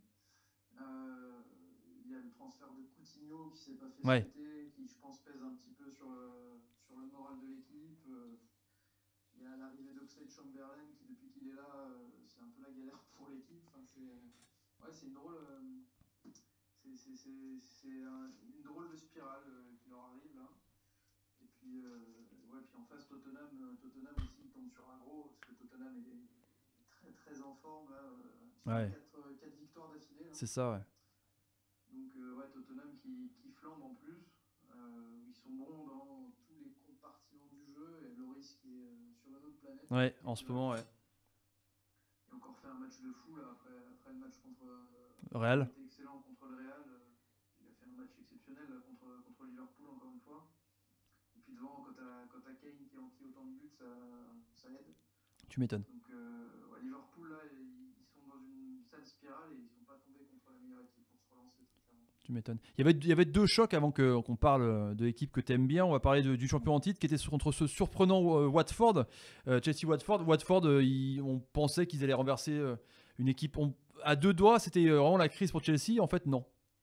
Euh, il y a le transfert de Coutinho qui s'est pas fait ouais. cet été, qui je pense pèse un petit peu sur le, sur le moral de l'équipe. Euh, il y a l'arrivée d'Oxlade-Chamberlain qui depuis qu'il est là, euh, c'est un peu la galère pour l'équipe. Enfin, c'est, ouais, c'est une drôle, euh, c'est, c'est, c'est, c'est un, une drôle de spirale euh, qui leur arrive là. Et puis, euh, ouais, puis en face, Tottenham, Tottenham aussi, il tombe sur un gros, parce que Tottenham est, est très très en forme là. Euh, ouais. quatre victoires d'affilée. C'est ça, ouais. Donc, euh, ouais, Tottenham qui, qui flambe en plus. Euh, ils sont bons dans tous les compartiments du jeu. Et Loris qui est euh, sur une autre planète. Ouais, en ce moment, ouais. Il a encore fait un match de fou là, après, après le match contre euh, Real. Il était excellent contre le Real. Euh, il a fait un match exceptionnel là, contre, contre Liverpool encore une fois. Et puis devant, quand t'as Kane qui enquille autant de buts, ça, ça aide. Tu m'étonnes. Donc euh, ouais, Liverpool, là, ils sont dans une sale spirale et ils ne sont pas tombés contre la meilleure équipe pour se relancer très clairement. Tu m'étonnes. Il y avait, il y avait deux chocs avant que, qu'on parle de l'équipe que tu aimes bien. On va parler de, du champion en titre qui était contre ce surprenant euh, Watford, euh, Chelsea-Watford. Watford, euh, ils, on pensait qu'ils allaient renverser euh, une équipe on, à deux doigts. C'était vraiment la crise pour Chelsea. En fait, non.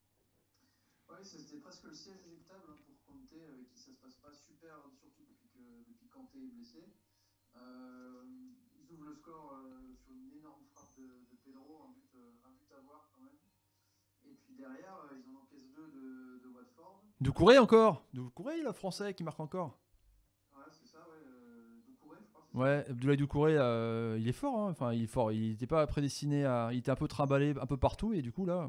Oui, c'était presque le siège éjectable hein, pour Conte, avec qui ça se passe pas super, surtout depuis que depuis Kanté est blessé. Euh, ils ouvrent le score euh, sur une énorme frappe de, de Pedro, un but, un but à voir quand même. Et puis derrière, euh, ils en encaissent deux de, de Watford. Doucouré encore. Doucouré, le français qui marque encore. Ouais, c'est ça, ouais. Euh, Doucouré, je crois. Ouais, Abdoulaye Doucouré, euh, il est fort. Hein. Enfin, il est fort. Il n'était pas prédestiné à. Il était un peu trimballé un peu partout et du coup là.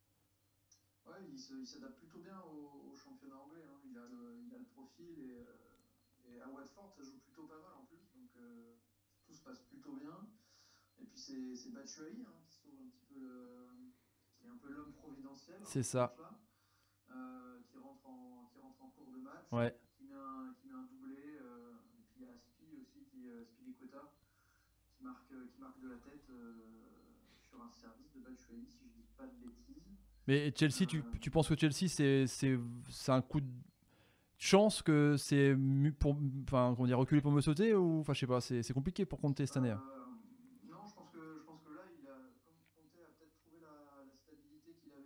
Ouais, il, se, il s'adapte plutôt bien au, au championnat anglais. Hein. Il, a le, il a le profil et, euh, et à Watford, ça joue plutôt pas mal en plus. Donc euh, tout se passe plutôt bien. Et puis c'est, c'est Batshuayi hein, qui sauve un petit peu le, qui est un peu l'homme providentiel. C'est hein, ça. Là, euh, qui, rentre en, qui rentre en cours de match, ouais. qui, met un, qui met un doublé. Euh, et puis il y a Aspi aussi, qui euh, Spilicueta, qui marque, qui marque de la tête euh, sur un service de Batshuayi, si je dis pas de bêtises. Mais Chelsea, tu, tu penses que Chelsea, c'est, c'est, c'est un coup de chance que c'est pour, enfin, comment dire, reculer pour me sauter ou, enfin, je sais pas, c'est, c'est compliqué pour Conte cette année. Euh, non, je pense que je pense que là, il a, comme Conte a peut-être trouvé la, la stabilité qu'il avait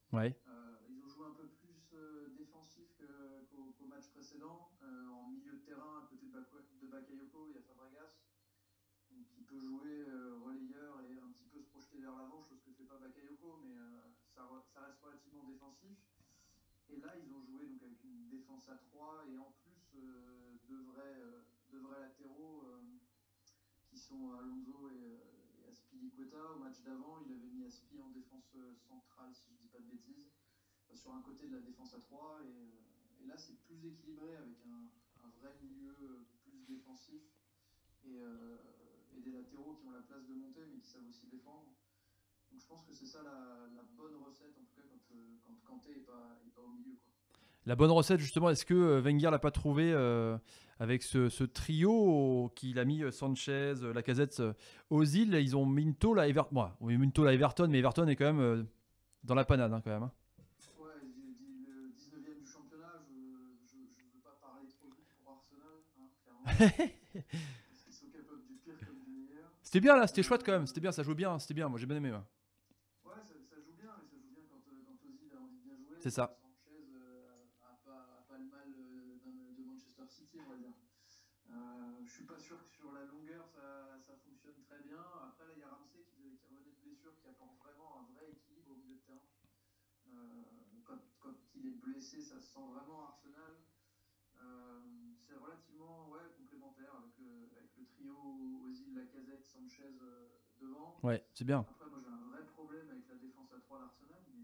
Ouais. Euh, ils ont joué un peu plus euh, défensif que- qu'au qu'au match précédent. Euh, en milieu de terrain, à côté de, Bak- de Bakayoko, il y a Fabregas, donc, qui peut jouer euh, relayeur et un petit peu se projeter vers l'avant, chose que fait pas Bakayoko, mais euh, ça, re- ça reste relativement défensif. Et là, ils ont joué donc, avec une défense à trois et en plus euh, deux, vrais, euh, deux vrais latéraux euh, qui sont Alonso et, euh, et Azpilicueta. Au match d'avant, il avait mis Aspi en défense euh, centrale, si je dis pas de bêtises, enfin, sur un côté de la défense à trois. Et, euh, et là, c'est plus équilibré avec un, un vrai milieu euh, plus défensif et, euh, et des latéraux qui ont la place de monter mais qui savent aussi défendre. Donc je pense que c'est ça la, la bonne recette, en tout cas quand, euh, quand Kanté n'est pas, est pas au milieu, quoi. La bonne recette, justement, est-ce que euh, Wenger l'a pas trouvé euh, avec ce, ce trio qu'il a mis euh, Sanchez, euh, Lacazette, euh, Ozil. Ils ont mis une tôle à Everton. Bon, oui, une tôle à Everton, mais Everton est quand même euh, dans la panade, hein, quand même. Hein. Ouais, il dit le dix-neuvième du championnat, je ne veux pas parler trop vite pour Arsenal, hein, clairement. Parce qu'ils sont capables du pire comme du meilleur. C'était bien là, c'était Euh, chouette quand même. C'était bien, ça joue bien, c'était bien. Moi j'ai bien aimé. Ouais. Ouais, ça, ça joue bien, mais ça joue bien quand, euh, quand Ozil a envie de bien jouer. C'est Et que ça. Sanchez euh, a, pas, a pas le mal euh, d'un- de Manchester City, on va dire. Euh, je suis pas sûr que sur la longueur ça, ça fonctionne très bien. Après, là, il y a Ramsey qui, qui revenait de blessure, qui apporte vraiment un vrai équilibre au milieu de terrain. Euh, quand, quand il est blessé, ça se sent vraiment Arsenal. Euh, c'est relativement ouais, complémentaire avec le, avec le trio Ozil, Lacazette, Sanchez euh, devant. Ouais, c'est bien. Après, moi j'ai un vrai problème avec la défense à trois d'Arsenal, mais,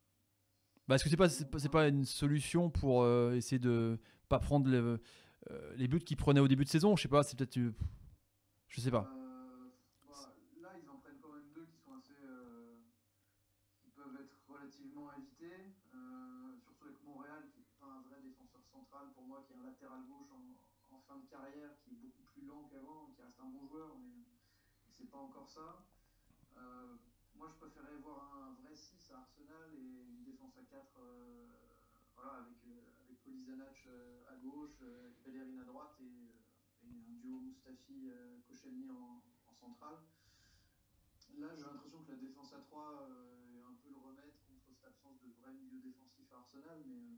Bah, est-ce que c'est mais pas, c'est bon, pas, c'est voilà. pas une solution pour euh, essayer de pas prendre le- euh, les buts qu'ils prenaient au début de saison? Je sais pas, c'est peut-être. euh, Je sais pas. Euh, bah, là, ils en prennent quand même deux qui sont assez. Euh, qui peuvent être relativement évités. Euh, surtout avec Montréal, qui n'est pas un vrai défenseur central pour moi, qui est un latéral gauche en, en fin de carrière, qui est beaucoup plus lent qu'avant, qui reste un bon joueur, mais c'est pas encore ça. Euh, moi, je préférais voir un vrai six à Arsenal et une défense à quatre euh, voilà, avec, euh, avec Kolasinac euh, à gauche, euh, avec Bellerin à droite et, euh, et un duo Mustafi-Koscielny en, en centrale. Là, j'ai l'impression que la défense à trois euh, est un peu le remède contre cette absence de vrai milieu défensif à Arsenal, mais euh,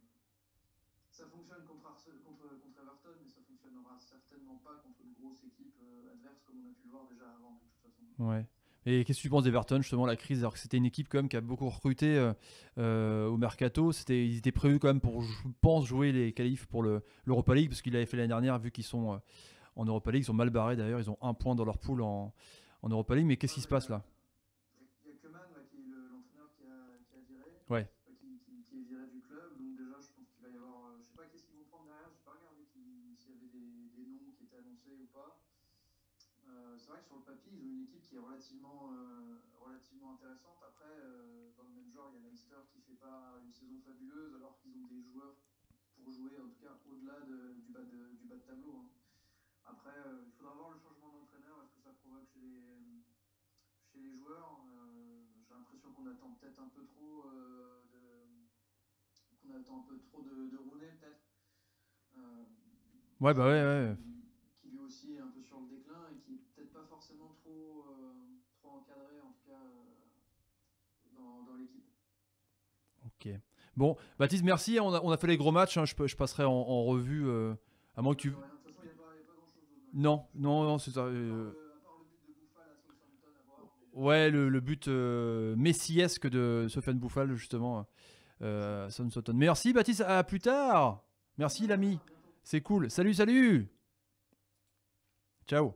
ça fonctionne contre, Arse contre, contre Everton, mais ça fonctionnera certainement pas contre une grosse équipe euh, adverse comme on a pu le voir déjà avant, de toute façon. Ouais. Et qu'est-ce que tu penses d'Everton, justement, la crise, alors que c'était une équipe quand même qui a beaucoup recruté euh, euh, au mercato. C'était, ils étaient prévus quand même pour, je pense, jouer les qualifs pour le, l'Europa League, parce qu'ils l'avaient fait l'année dernière, vu qu'ils sont euh, en Europa League. Ils sont mal barrés d'ailleurs, ils ont un point dans leur poule en, en Europa League. Mais qu'est-ce Ouais, qui se bah, passe là? il y a, y a Koeman là, qui est l'entraîneur qui a, qui a viré, Ouais. euh, qui, qui, qui est viré du club. Donc déjà, je pense qu'il va y avoir, euh, je sais pas qu'est-ce qu'ils vont prendre derrière. J'ai pas regardé s'il y avait des, des noms qui étaient annoncés ou pas. Euh, c'est vrai que sur le papier, ils ont une équipe qui est relativement, euh, relativement intéressante. Après, euh, dans le même genre, il y a Leicester qui fait pas une saison fabuleuse, alors qu'ils ont des joueurs pour jouer, en tout cas au-delà de, du, bas de, du bas de tableau. Hein. Après, euh, il faudra voir le changement d'entraîneur, est-ce que ça provoque chez les, chez les joueurs. Euh, j'ai l'impression qu'on attend peut-être un peu trop euh, de, qu'on attend un peu trop de, de Rooney, peut-être. Euh, Ouais, bah ouais, qui, ouais. qui, qui lui aussi est un peu sur le déclin et qui est peut-être pas forcément trop, euh, trop encadré, en tout cas, euh, dans, dans l'équipe. Ok. Bon, Baptiste, merci. On a, on a fait les gros matchs. Hein. Je, peux- je passerai en, en revue. Euh, à moins que tu. De rien. De toute façon, il n'y a pas, y a pas grand-chose d'autre dans les gros Non, matchs. non, non, c'est ça. À part, euh, le, à part le but de Bouffal à Southampton à voir. Mais, Ouais, le, le but euh, messiesque de Sofiane Bouffal, justement. Euh, Southampton. Merci, Baptiste. À plus tard. Merci, euh, l'ami. à bientôt. C'est cool. Salut, salut. Ciao.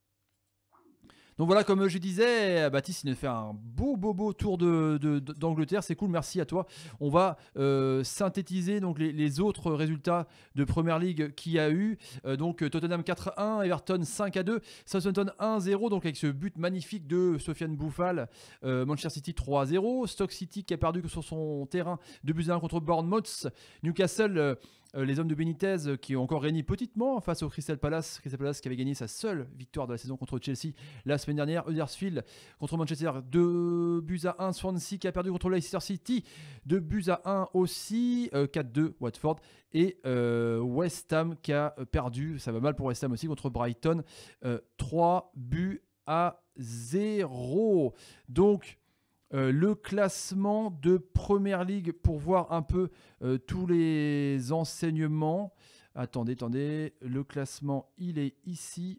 Donc voilà, comme je disais, Baptiste, il nous fait un beau, beau, beau tour de, de- de- d'Angleterre. C'est cool, merci à toi. On va euh, synthétiser donc les, les autres résultats de Premier League qu'il y a eu. Euh, donc Tottenham quatre à un, Everton cinq à deux, Southampton un zéro, donc avec ce but magnifique de Sofiane Bouffal. Euh, Manchester City trois à zéro, Stoke City qui a perdu sur son terrain deux buts à un contre Bournemouth. Newcastle, euh, euh, les hommes de Benitez euh, qui ont encore gagné petitement face au Crystal Palace. Crystal Palace qui avait gagné sa seule victoire de la saison contre Chelsea la semaine dernière. Huddersfield contre Manchester, deux buts à un. Swansea qui a perdu contre Leicester City, deux buts à un aussi. euh, quatre deux Watford. Et euh, West Ham qui a perdu, ça va mal pour West Ham aussi, contre Brighton, euh, trois buts à zéro. Donc euh, le classement de Première Ligue pour voir un peu euh, tous les enseignements. Attendez, attendez, le classement, il est ici.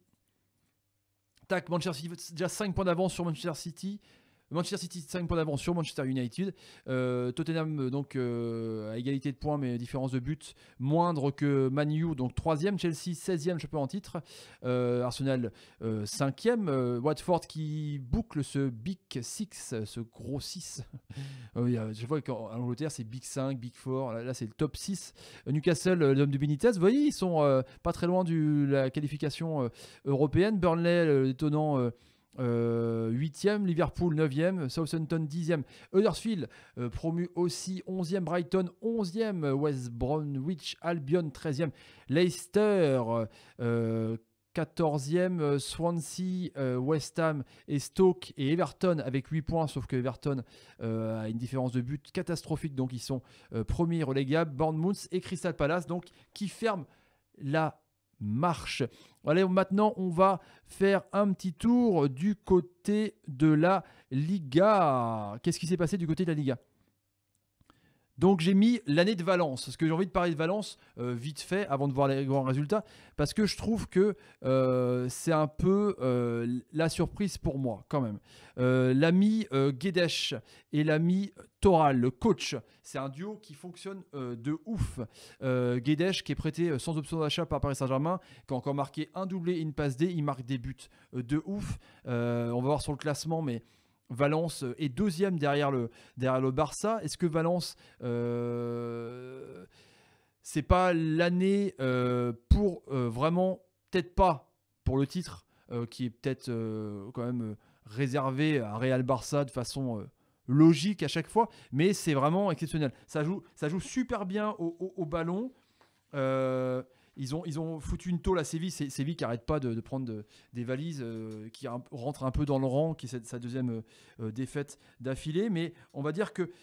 Tac, Manchester City, déjà cinq points d'avance sur Manchester City. Manchester City cinq points d'avance sur Manchester United. Euh, Tottenham donc euh, à égalité de points mais différence de but moindre que Man U, donc troisième. Chelsea seizième champion en titre. Euh, Arsenal euh, cinquième. Euh, Watford qui boucle ce Big six, ce gros six. euh, je vois qu'en Angleterre c'est Big cinq, Big quatre. Là, là c'est le top six. Newcastle, euh, l'homme de Benitez. Vous voyez, ils sont euh, pas très loin de la qualification euh, européenne. Burnley, euh, étonnant. Euh, Euh, huitième, Liverpool neuvième, Southampton dixième, Huddersfield euh, promu aussi onzième, Brighton onzième, West Bromwich Albion treizième, Leicester euh, quatorzième, Swansea, euh, West Ham et Stoke et Everton avec huit points, sauf que Everton euh, a une différence de but catastrophique, donc ils sont euh, premiers relégables. Bournemouth et Crystal Palace donc qui ferment la marche. Allez, maintenant on va faire un petit tour du côté de la Liga. Qu'est-ce qui s'est passé du côté de la Liga ? Donc j'ai mis l'année de Valence, parce que j'ai envie de parler de Valence euh, vite fait avant de voir les grands résultats, parce que je trouve que euh, c'est un peu euh, la surprise pour moi quand même. Euh, l'ami euh, Guedes et l'ami Toral, le coach, c'est un duo qui fonctionne euh, de ouf. Euh, Guedes qui est prêté sans option d'achat par Paris Saint-Germain, qui a encore marqué un doublé et une passe D, il marque des buts euh, de ouf. Euh, on va voir sur le classement, mais Valence est deuxième derrière le, derrière le Barça. Est-ce que Valence, euh, c'est pas l'année euh, pour euh, vraiment, peut-être pas pour le titre, euh, qui est peut-être euh, quand même euh, réservé à Real Barça de façon euh, logique à chaque fois, mais c'est vraiment exceptionnel. Ça joue, ça joue super bien au, au, au ballon. Euh, Ils ont, ils ont foutu une tôle à Séville, c'est Séville qui n'arrête pas de, de prendre de, des valises, euh, qui un, rentre un peu dans le rang, qui est cette, sa deuxième euh, défaite d'affilée. Mais on va dire que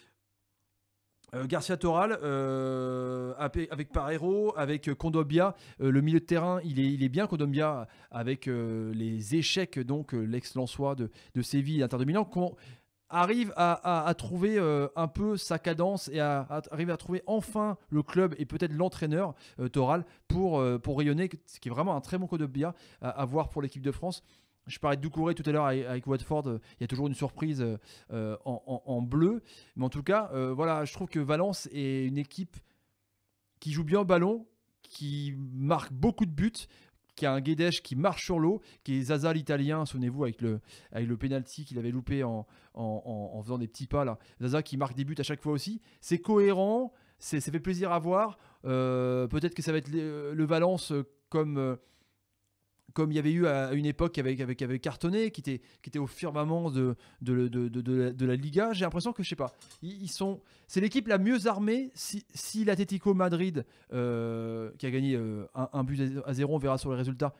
euh, Garcia Toral, euh, avec Parejo, avec Kondogbia, euh, le milieu de terrain, il est, il est bien Kondogbia, avec euh, les échecs, donc euh, l'ex-Lensois de, de Séville et Inter de Milan, qu'on arrive à, à, à trouver euh, un peu sa cadence et à, à arriver à trouver enfin le club et peut-être l'entraîneur euh, Toral pour, euh, pour rayonner, ce qui est vraiment un très bon Kondogbia à, à voir pour l'équipe de France. Je parlais de Doucouré tout à l'heure avec, avec Watford, euh, il y a toujours une surprise euh, en, en, en bleu, mais en tout cas, euh, voilà, je trouve que Valence est une équipe qui joue bien au ballon, qui marque beaucoup de buts, qui a un Guedes qui marche sur l'eau, qui est Zaza l'italien, souvenez-vous, avec le, avec le penalty qu'il avait loupé en, en, en, en faisant des petits pas là. Zaza qui marque des buts à chaque fois aussi. C'est cohérent, c'est, ça fait plaisir à voir. Euh, peut-être que ça va être le, le Valence comme, euh, comme il y avait eu à une époque avec, avec, avec Cartonnet, qui était, qui était au firmament de, de, de, de, de, la, de la Liga. J'ai l'impression que, je sais pas, ils, ils sont, c'est l'équipe la mieux armée. Si, si l'Atlético Madrid, euh, qui a gagné euh, un, un but à zéro, on verra sur les résultats,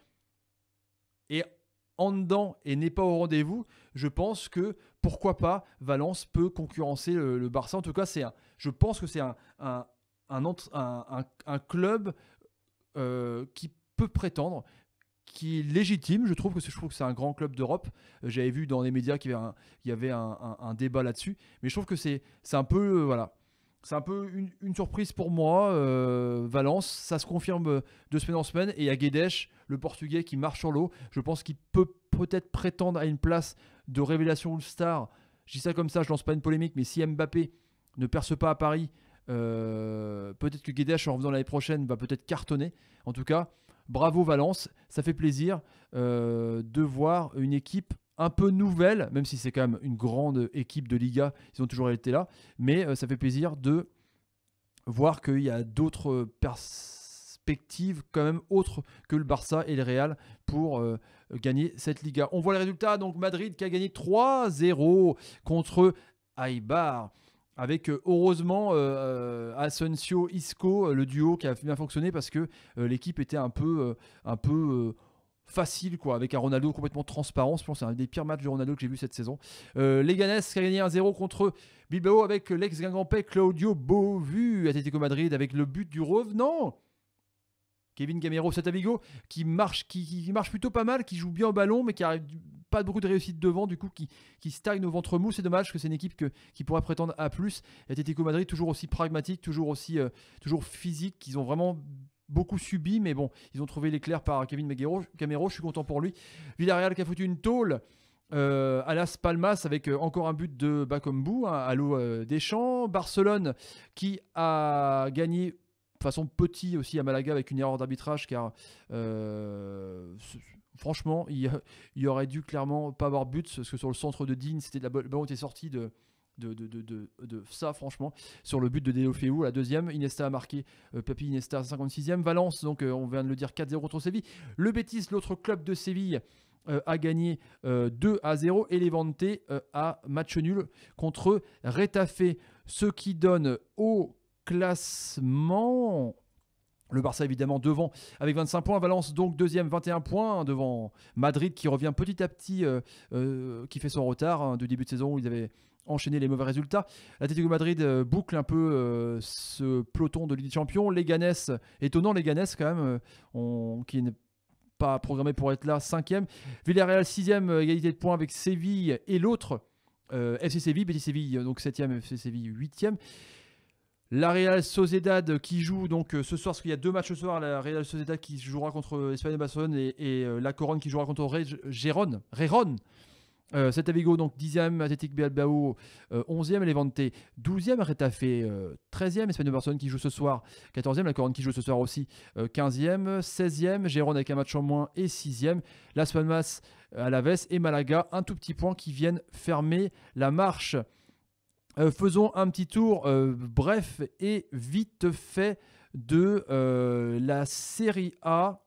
est en dedans et n'est pas au rendez-vous, je pense que, pourquoi pas, Valence peut concurrencer le, le Barça. En tout cas, c'est un, je pense que c'est un, un, un, un, un, un club euh, qui peut prétendre, qui est légitime. Je trouve que c'est, je trouve que c'est un grand club d'Europe. Euh, j'avais vu dans les médias qu'il y avait un, il y avait un, un, un débat là-dessus, mais je trouve que c'est, c'est un peu, euh, voilà, c'est un peu une, une surprise pour moi. Euh, Valence, ça se confirme de semaine en semaine, et il y a Guedes, le Portugais, qui marche sur l'eau. Je pense qu'il peut peut-être prétendre à une place de révélation All-Star. Je dis ça comme ça, je lance pas une polémique, mais si Mbappé ne perce pas à Paris, euh, peut-être que Guedes, en revenant l'année prochaine, va peut-être cartonner. En tout cas, bravo Valence, ça fait plaisir euh, de voir une équipe un peu nouvelle, même si c'est quand même une grande équipe de Liga, ils ont toujours été là, mais euh, ça fait plaisir de voir qu'il y a d'autres perspectives quand même autres que le Barça et le Real pour euh, gagner cette Liga. On voit les résultats, donc Madrid qui a gagné trois zéro contre Eibar, avec euh, heureusement euh, Asensio, Isco, euh, le duo qui a bien fonctionné, parce que euh, l'équipe était un peu, euh, un peu euh, facile, quoi, avec un Ronaldo complètement transparent. Je pense que c'est un des pires matchs de Ronaldo que j'ai vu cette saison. Euh, Leganés qui a gagné un zéro contre Bilbao avec l'ex-Guingampais Claudio Bovu. Atlético Madrid avec le but du revenant Kevin Gamero Satavigo qui marche, qui, qui marche plutôt pas mal, qui joue bien au ballon, mais qui arrive pas beaucoup de réussite devant, du coup qui, qui stagne au ventre mou. C'est dommage parce que c'est une équipe que, qui pourrait prétendre à plus. L'Atlético Madrid toujours aussi pragmatique, toujours aussi euh, toujours physique. Ils ont vraiment beaucoup subi, mais bon, ils ont trouvé l'éclair par Kevin Gamero. Je suis content pour lui. Villarreal qui a foutu une tôle Euh, à Las Palmas avec euh, encore un but de Bakambu hein, à l'eau euh, des champs. Barcelone qui a gagné de façon petit aussi à Malaga avec une erreur d'arbitrage car euh, franchement il, il aurait dû clairement pas avoir but parce que sur le centre de Digne c'était de la le ballon était sorti de De, de, de, de, de ça franchement sur le but de Deulofeu, la deuxième. Iniesta a marqué, euh, Papi Iniesta cinquante-sixième. Valence donc euh, on vient de le dire quatre zéro contre Séville. Le Betis, l'autre club de Séville, Euh, a gagné euh, deux à zéro et Levante euh, a match nul contre Retafe, ce qui donne au classement le Barça évidemment devant avec vingt-cinq points, Valence donc deuxième vingt et un points devant Madrid qui revient petit à petit, euh, euh, qui fait son retard hein, de début de saison où ils avaient enchaîné les mauvais résultats. L'Atlético Madrid euh, boucle un peu euh, ce peloton de Ligue des Champions. Leganés, étonnant Leganés quand même, euh, on, qui n'est pas programmé pour être là, cinquième. Villarreal sixième, égalité de points avec Séville et l'autre euh, F C Séville, Betis Séville donc septième, F C Séville huitième. La Real Sociedad qui joue donc euh, ce soir, parce qu'il y a deux matchs ce soir, la Real Sociedad qui jouera contre Espanyol Barcelone et, et euh, la Corogne qui jouera contre Gérone, Gérone. Euh, Celta Vigo donc dixième, Athletic Bilbao euh, onzième, Levante douzième, Retafe euh, treizième, Espanyol Barcelone qui joue ce soir quatorzième, la Corogne qui joue ce soir aussi euh, quinzième, seizième, Gérone avec un match en moins et sixième, Las Palmas, Alaves et Malaga, un tout petit point qui viennent fermer la marche. Euh, faisons un petit tour euh, bref et vite fait de euh, la Serie A.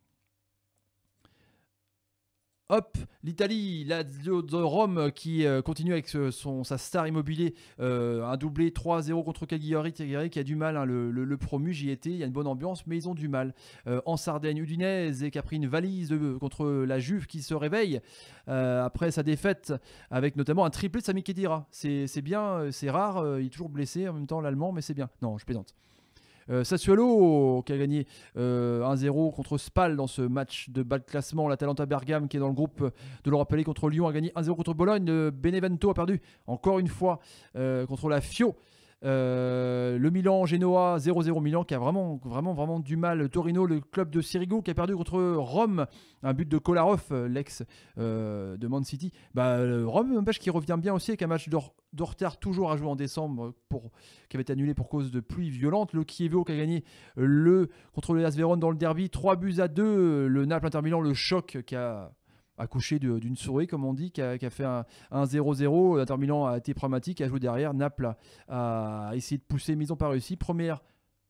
Hop, l'Italie, Lazio de Rome qui euh, continue avec ce, son, sa star immobilier, euh, un doublé trois zéro contre Cagliari, Cagliari qui a du mal, hein, le, le, le promu, j'y étais, il y a une bonne ambiance, mais ils ont du mal. Euh, en Sardaigne, Udinese qui a pris une valise de, contre la Juve qui se réveille euh, après sa défaite, avec notamment un triplé de Sami Khedira. C'est, c'est bien, c'est rare, euh, il est toujours blessé en même temps l'Allemand, mais c'est bien. Non, je plaisante. Euh, Sassuolo qui a gagné euh, un zéro contre Spal dans ce match de bas de classement. L'Atalanta Bergame qui est dans le groupe de l'Europa League contre Lyon a gagné un zéro contre Bologne. Le Benevento a perdu encore une fois euh, contre la Fio. Euh, le Milan Genoa zéro zéro Milan qui a vraiment vraiment vraiment du mal. Torino, le club de Sirigu qui a perdu contre Rome, un but de Kolarov, l'ex euh, de Man City. Bah, Rome n'empêche qui revient bien aussi avec un match de, de retard toujours à jouer en décembre pour, qui avait été annulé pour cause de pluie violente. Le Chievo qui a gagné le, contre le Hellas Vérone dans le derby trois buts à deux. Le Naples Inter Milan, le choc qui a accouché de, d'une souris, comme on dit, qui a, qui a fait un, un zéro zéro. L'Inter Milan a été pragmatique, a joué derrière. Naples a, a essayé de pousser, mais ils n'ont pas réussi. Première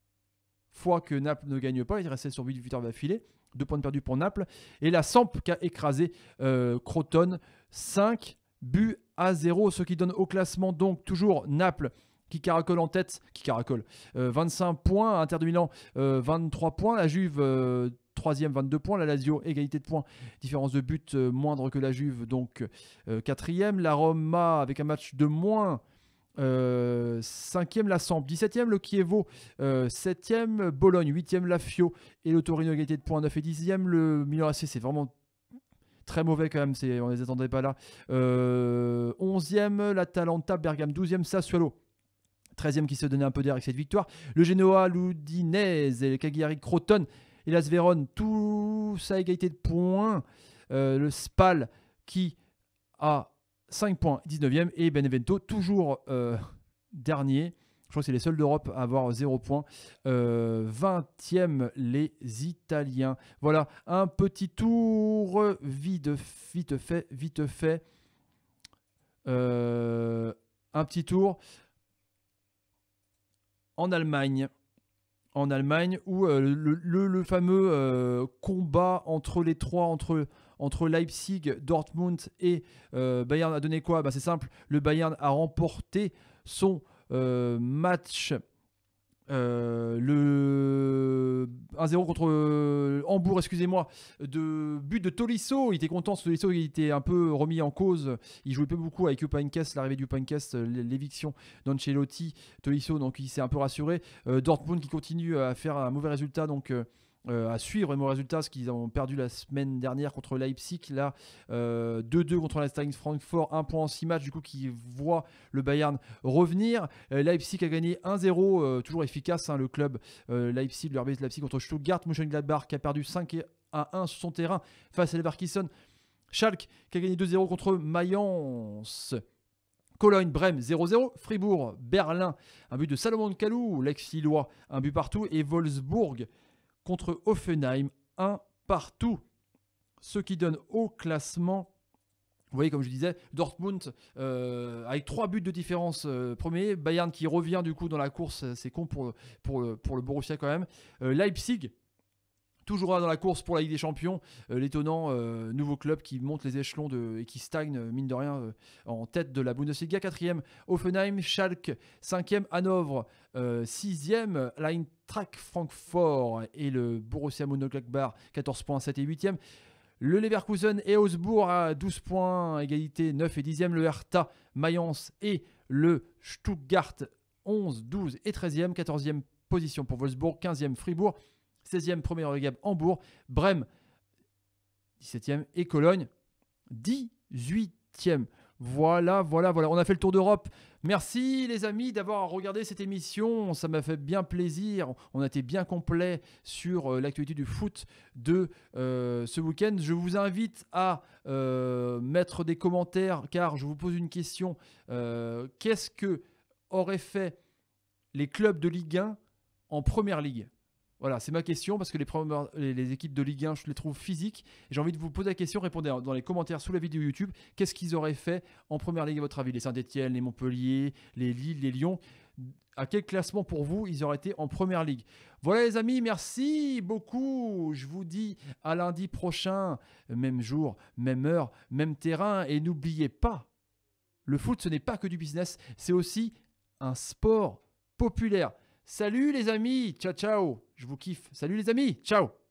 fois que Naples ne gagne pas, il restait sur huit victoires d'affilée. Deux points de perdus pour Naples. Et la Samp qui a écrasé euh, Crotone, cinq buts à zéro. Ce qui donne au classement donc toujours Naples qui caracole en tête, qui caracole, euh, vingt-cinq points. Inter de Milan, euh, vingt-trois points. La Juve, euh, troisième, vingt-deux points. La Lazio, égalité de points. Différence de but euh, moindre que la Juve, donc euh, quatrième. La Roma, avec un match de moins, euh, cinquième. La Samp, dix-septième. Le Chievo, euh, septième. Bologne, huitième. La Fio et le Torino, égalité de points, neuf et dixième. Le Milan A C, c'est vraiment très mauvais quand même, c'est, on ne les attendait pas là. Euh, onzième. L'Atalanta, Bergame, douzième. Sassuolo, treizième qui se donnait un peu d'air avec cette victoire. Le Genoa, l'Udinese, le Cagliari, Crotone et l'Hellas Vérone, tout ça à égalité de points. Euh, le Spal qui a cinq points, dix-neuvième. Et Benevento, toujours euh, dernier. Je crois que c'est les seuls d'Europe à avoir zéro point. Euh, vingtième, les Italiens. Voilà, un petit tour vite, vite fait, vite fait. Euh, un petit tour en Allemagne. En Allemagne, où euh, le, le, le fameux euh, combat entre les trois, entre, entre Leipzig, Dortmund et euh, Bayern a donné quoi? Bah, c'est simple, le Bayern a remporté son euh, match, euh, le un zéro contre euh, Hambourg, excusez-moi, de but de Tolisso. Il était content, ce Tolisso, il était un peu remis en cause. Il jouait pas beaucoup avec Jupp Heynckes, l'arrivée du Heynckes, l'éviction d'Ancelotti. Tolisso, donc il s'est un peu rassuré. Euh, Dortmund qui continue à faire un mauvais résultat, donc euh, euh, à suivre les résultats, ce qu'ils ont perdu la semaine dernière contre Leipzig. Là, euh, deux deux contre l'Eintracht Francfort, un point en six matchs, du coup, qui voit le Bayern revenir. Euh, Leipzig a gagné un zéro, euh, toujours efficace, hein, le club euh, Leipzig, le R B Leipzig contre Stuttgart. Mönchengladbach qui a perdu cinq à un sur son terrain face à Leverkusen. Schalke qui a gagné deux zéro contre Mayence. Cologne, Brême zéro zéro. Fribourg, Berlin, un but de Salomon Kalou, l'ex-Lillois, un but partout. Et Wolfsburg contre Hoffenheim, un partout. Ce qui donne au classement, vous voyez, comme je disais, Dortmund euh, avec trois buts de différence euh, premier. Bayern qui revient du coup dans la course, c'est con pour, pour, pour le Borussia quand même. Euh, Leipzig, toujours là dans la course pour la Ligue des Champions, euh, l'étonnant euh, nouveau club qui monte les échelons de, et qui stagne, mine de rien, euh, en tête de la Bundesliga. Quatrième, Hoffenheim, Schalke, cinquième, Hanovre, euh, sixième, l'Eintracht Francfort et le Borussia Mönchengladbach, quatorze points, sept et huitième. Le Leverkusen et Augsbourg à douze points, égalité neuf et dixième. Le Hertha, Mayence et le Stuttgart, onze, douze et treizième. quatorzième position pour Wolfsburg, quinzième Fribourg, seizième premier relégable Hambourg, Brême dix-septième et Cologne dix-huitième. Voilà, voilà, voilà. On a fait le tour d'Europe. Merci les amis d'avoir regardé cette émission. Ça m'a fait bien plaisir. On a été bien complet sur euh, l'actualité du foot de euh, ce week-end. Je vous invite à euh, mettre des commentaires car je vous pose une question. Euh, qu'est-ce que auraient fait les clubs de Ligue un en Première Ligue ? Voilà, c'est ma question parce que les, premières, les, les équipes de Ligue un, je les trouve physiques. J'ai envie de vous poser la question, répondez dans les commentaires sous la vidéo YouTube. Qu'est-ce qu'ils auraient fait en Première Ligue à votre avis ? Les Saint-Etienne, les Montpellier, les Lille, les Lyon. À quel classement pour vous ils auraient été en Première Ligue ? Voilà les amis, merci beaucoup. Je vous dis à lundi prochain, même jour, même heure, même terrain. Et n'oubliez pas, le foot ce n'est pas que du business, c'est aussi un sport populaire. Salut les amis, ciao ciao, je vous kiffe. Salut les amis, ciao.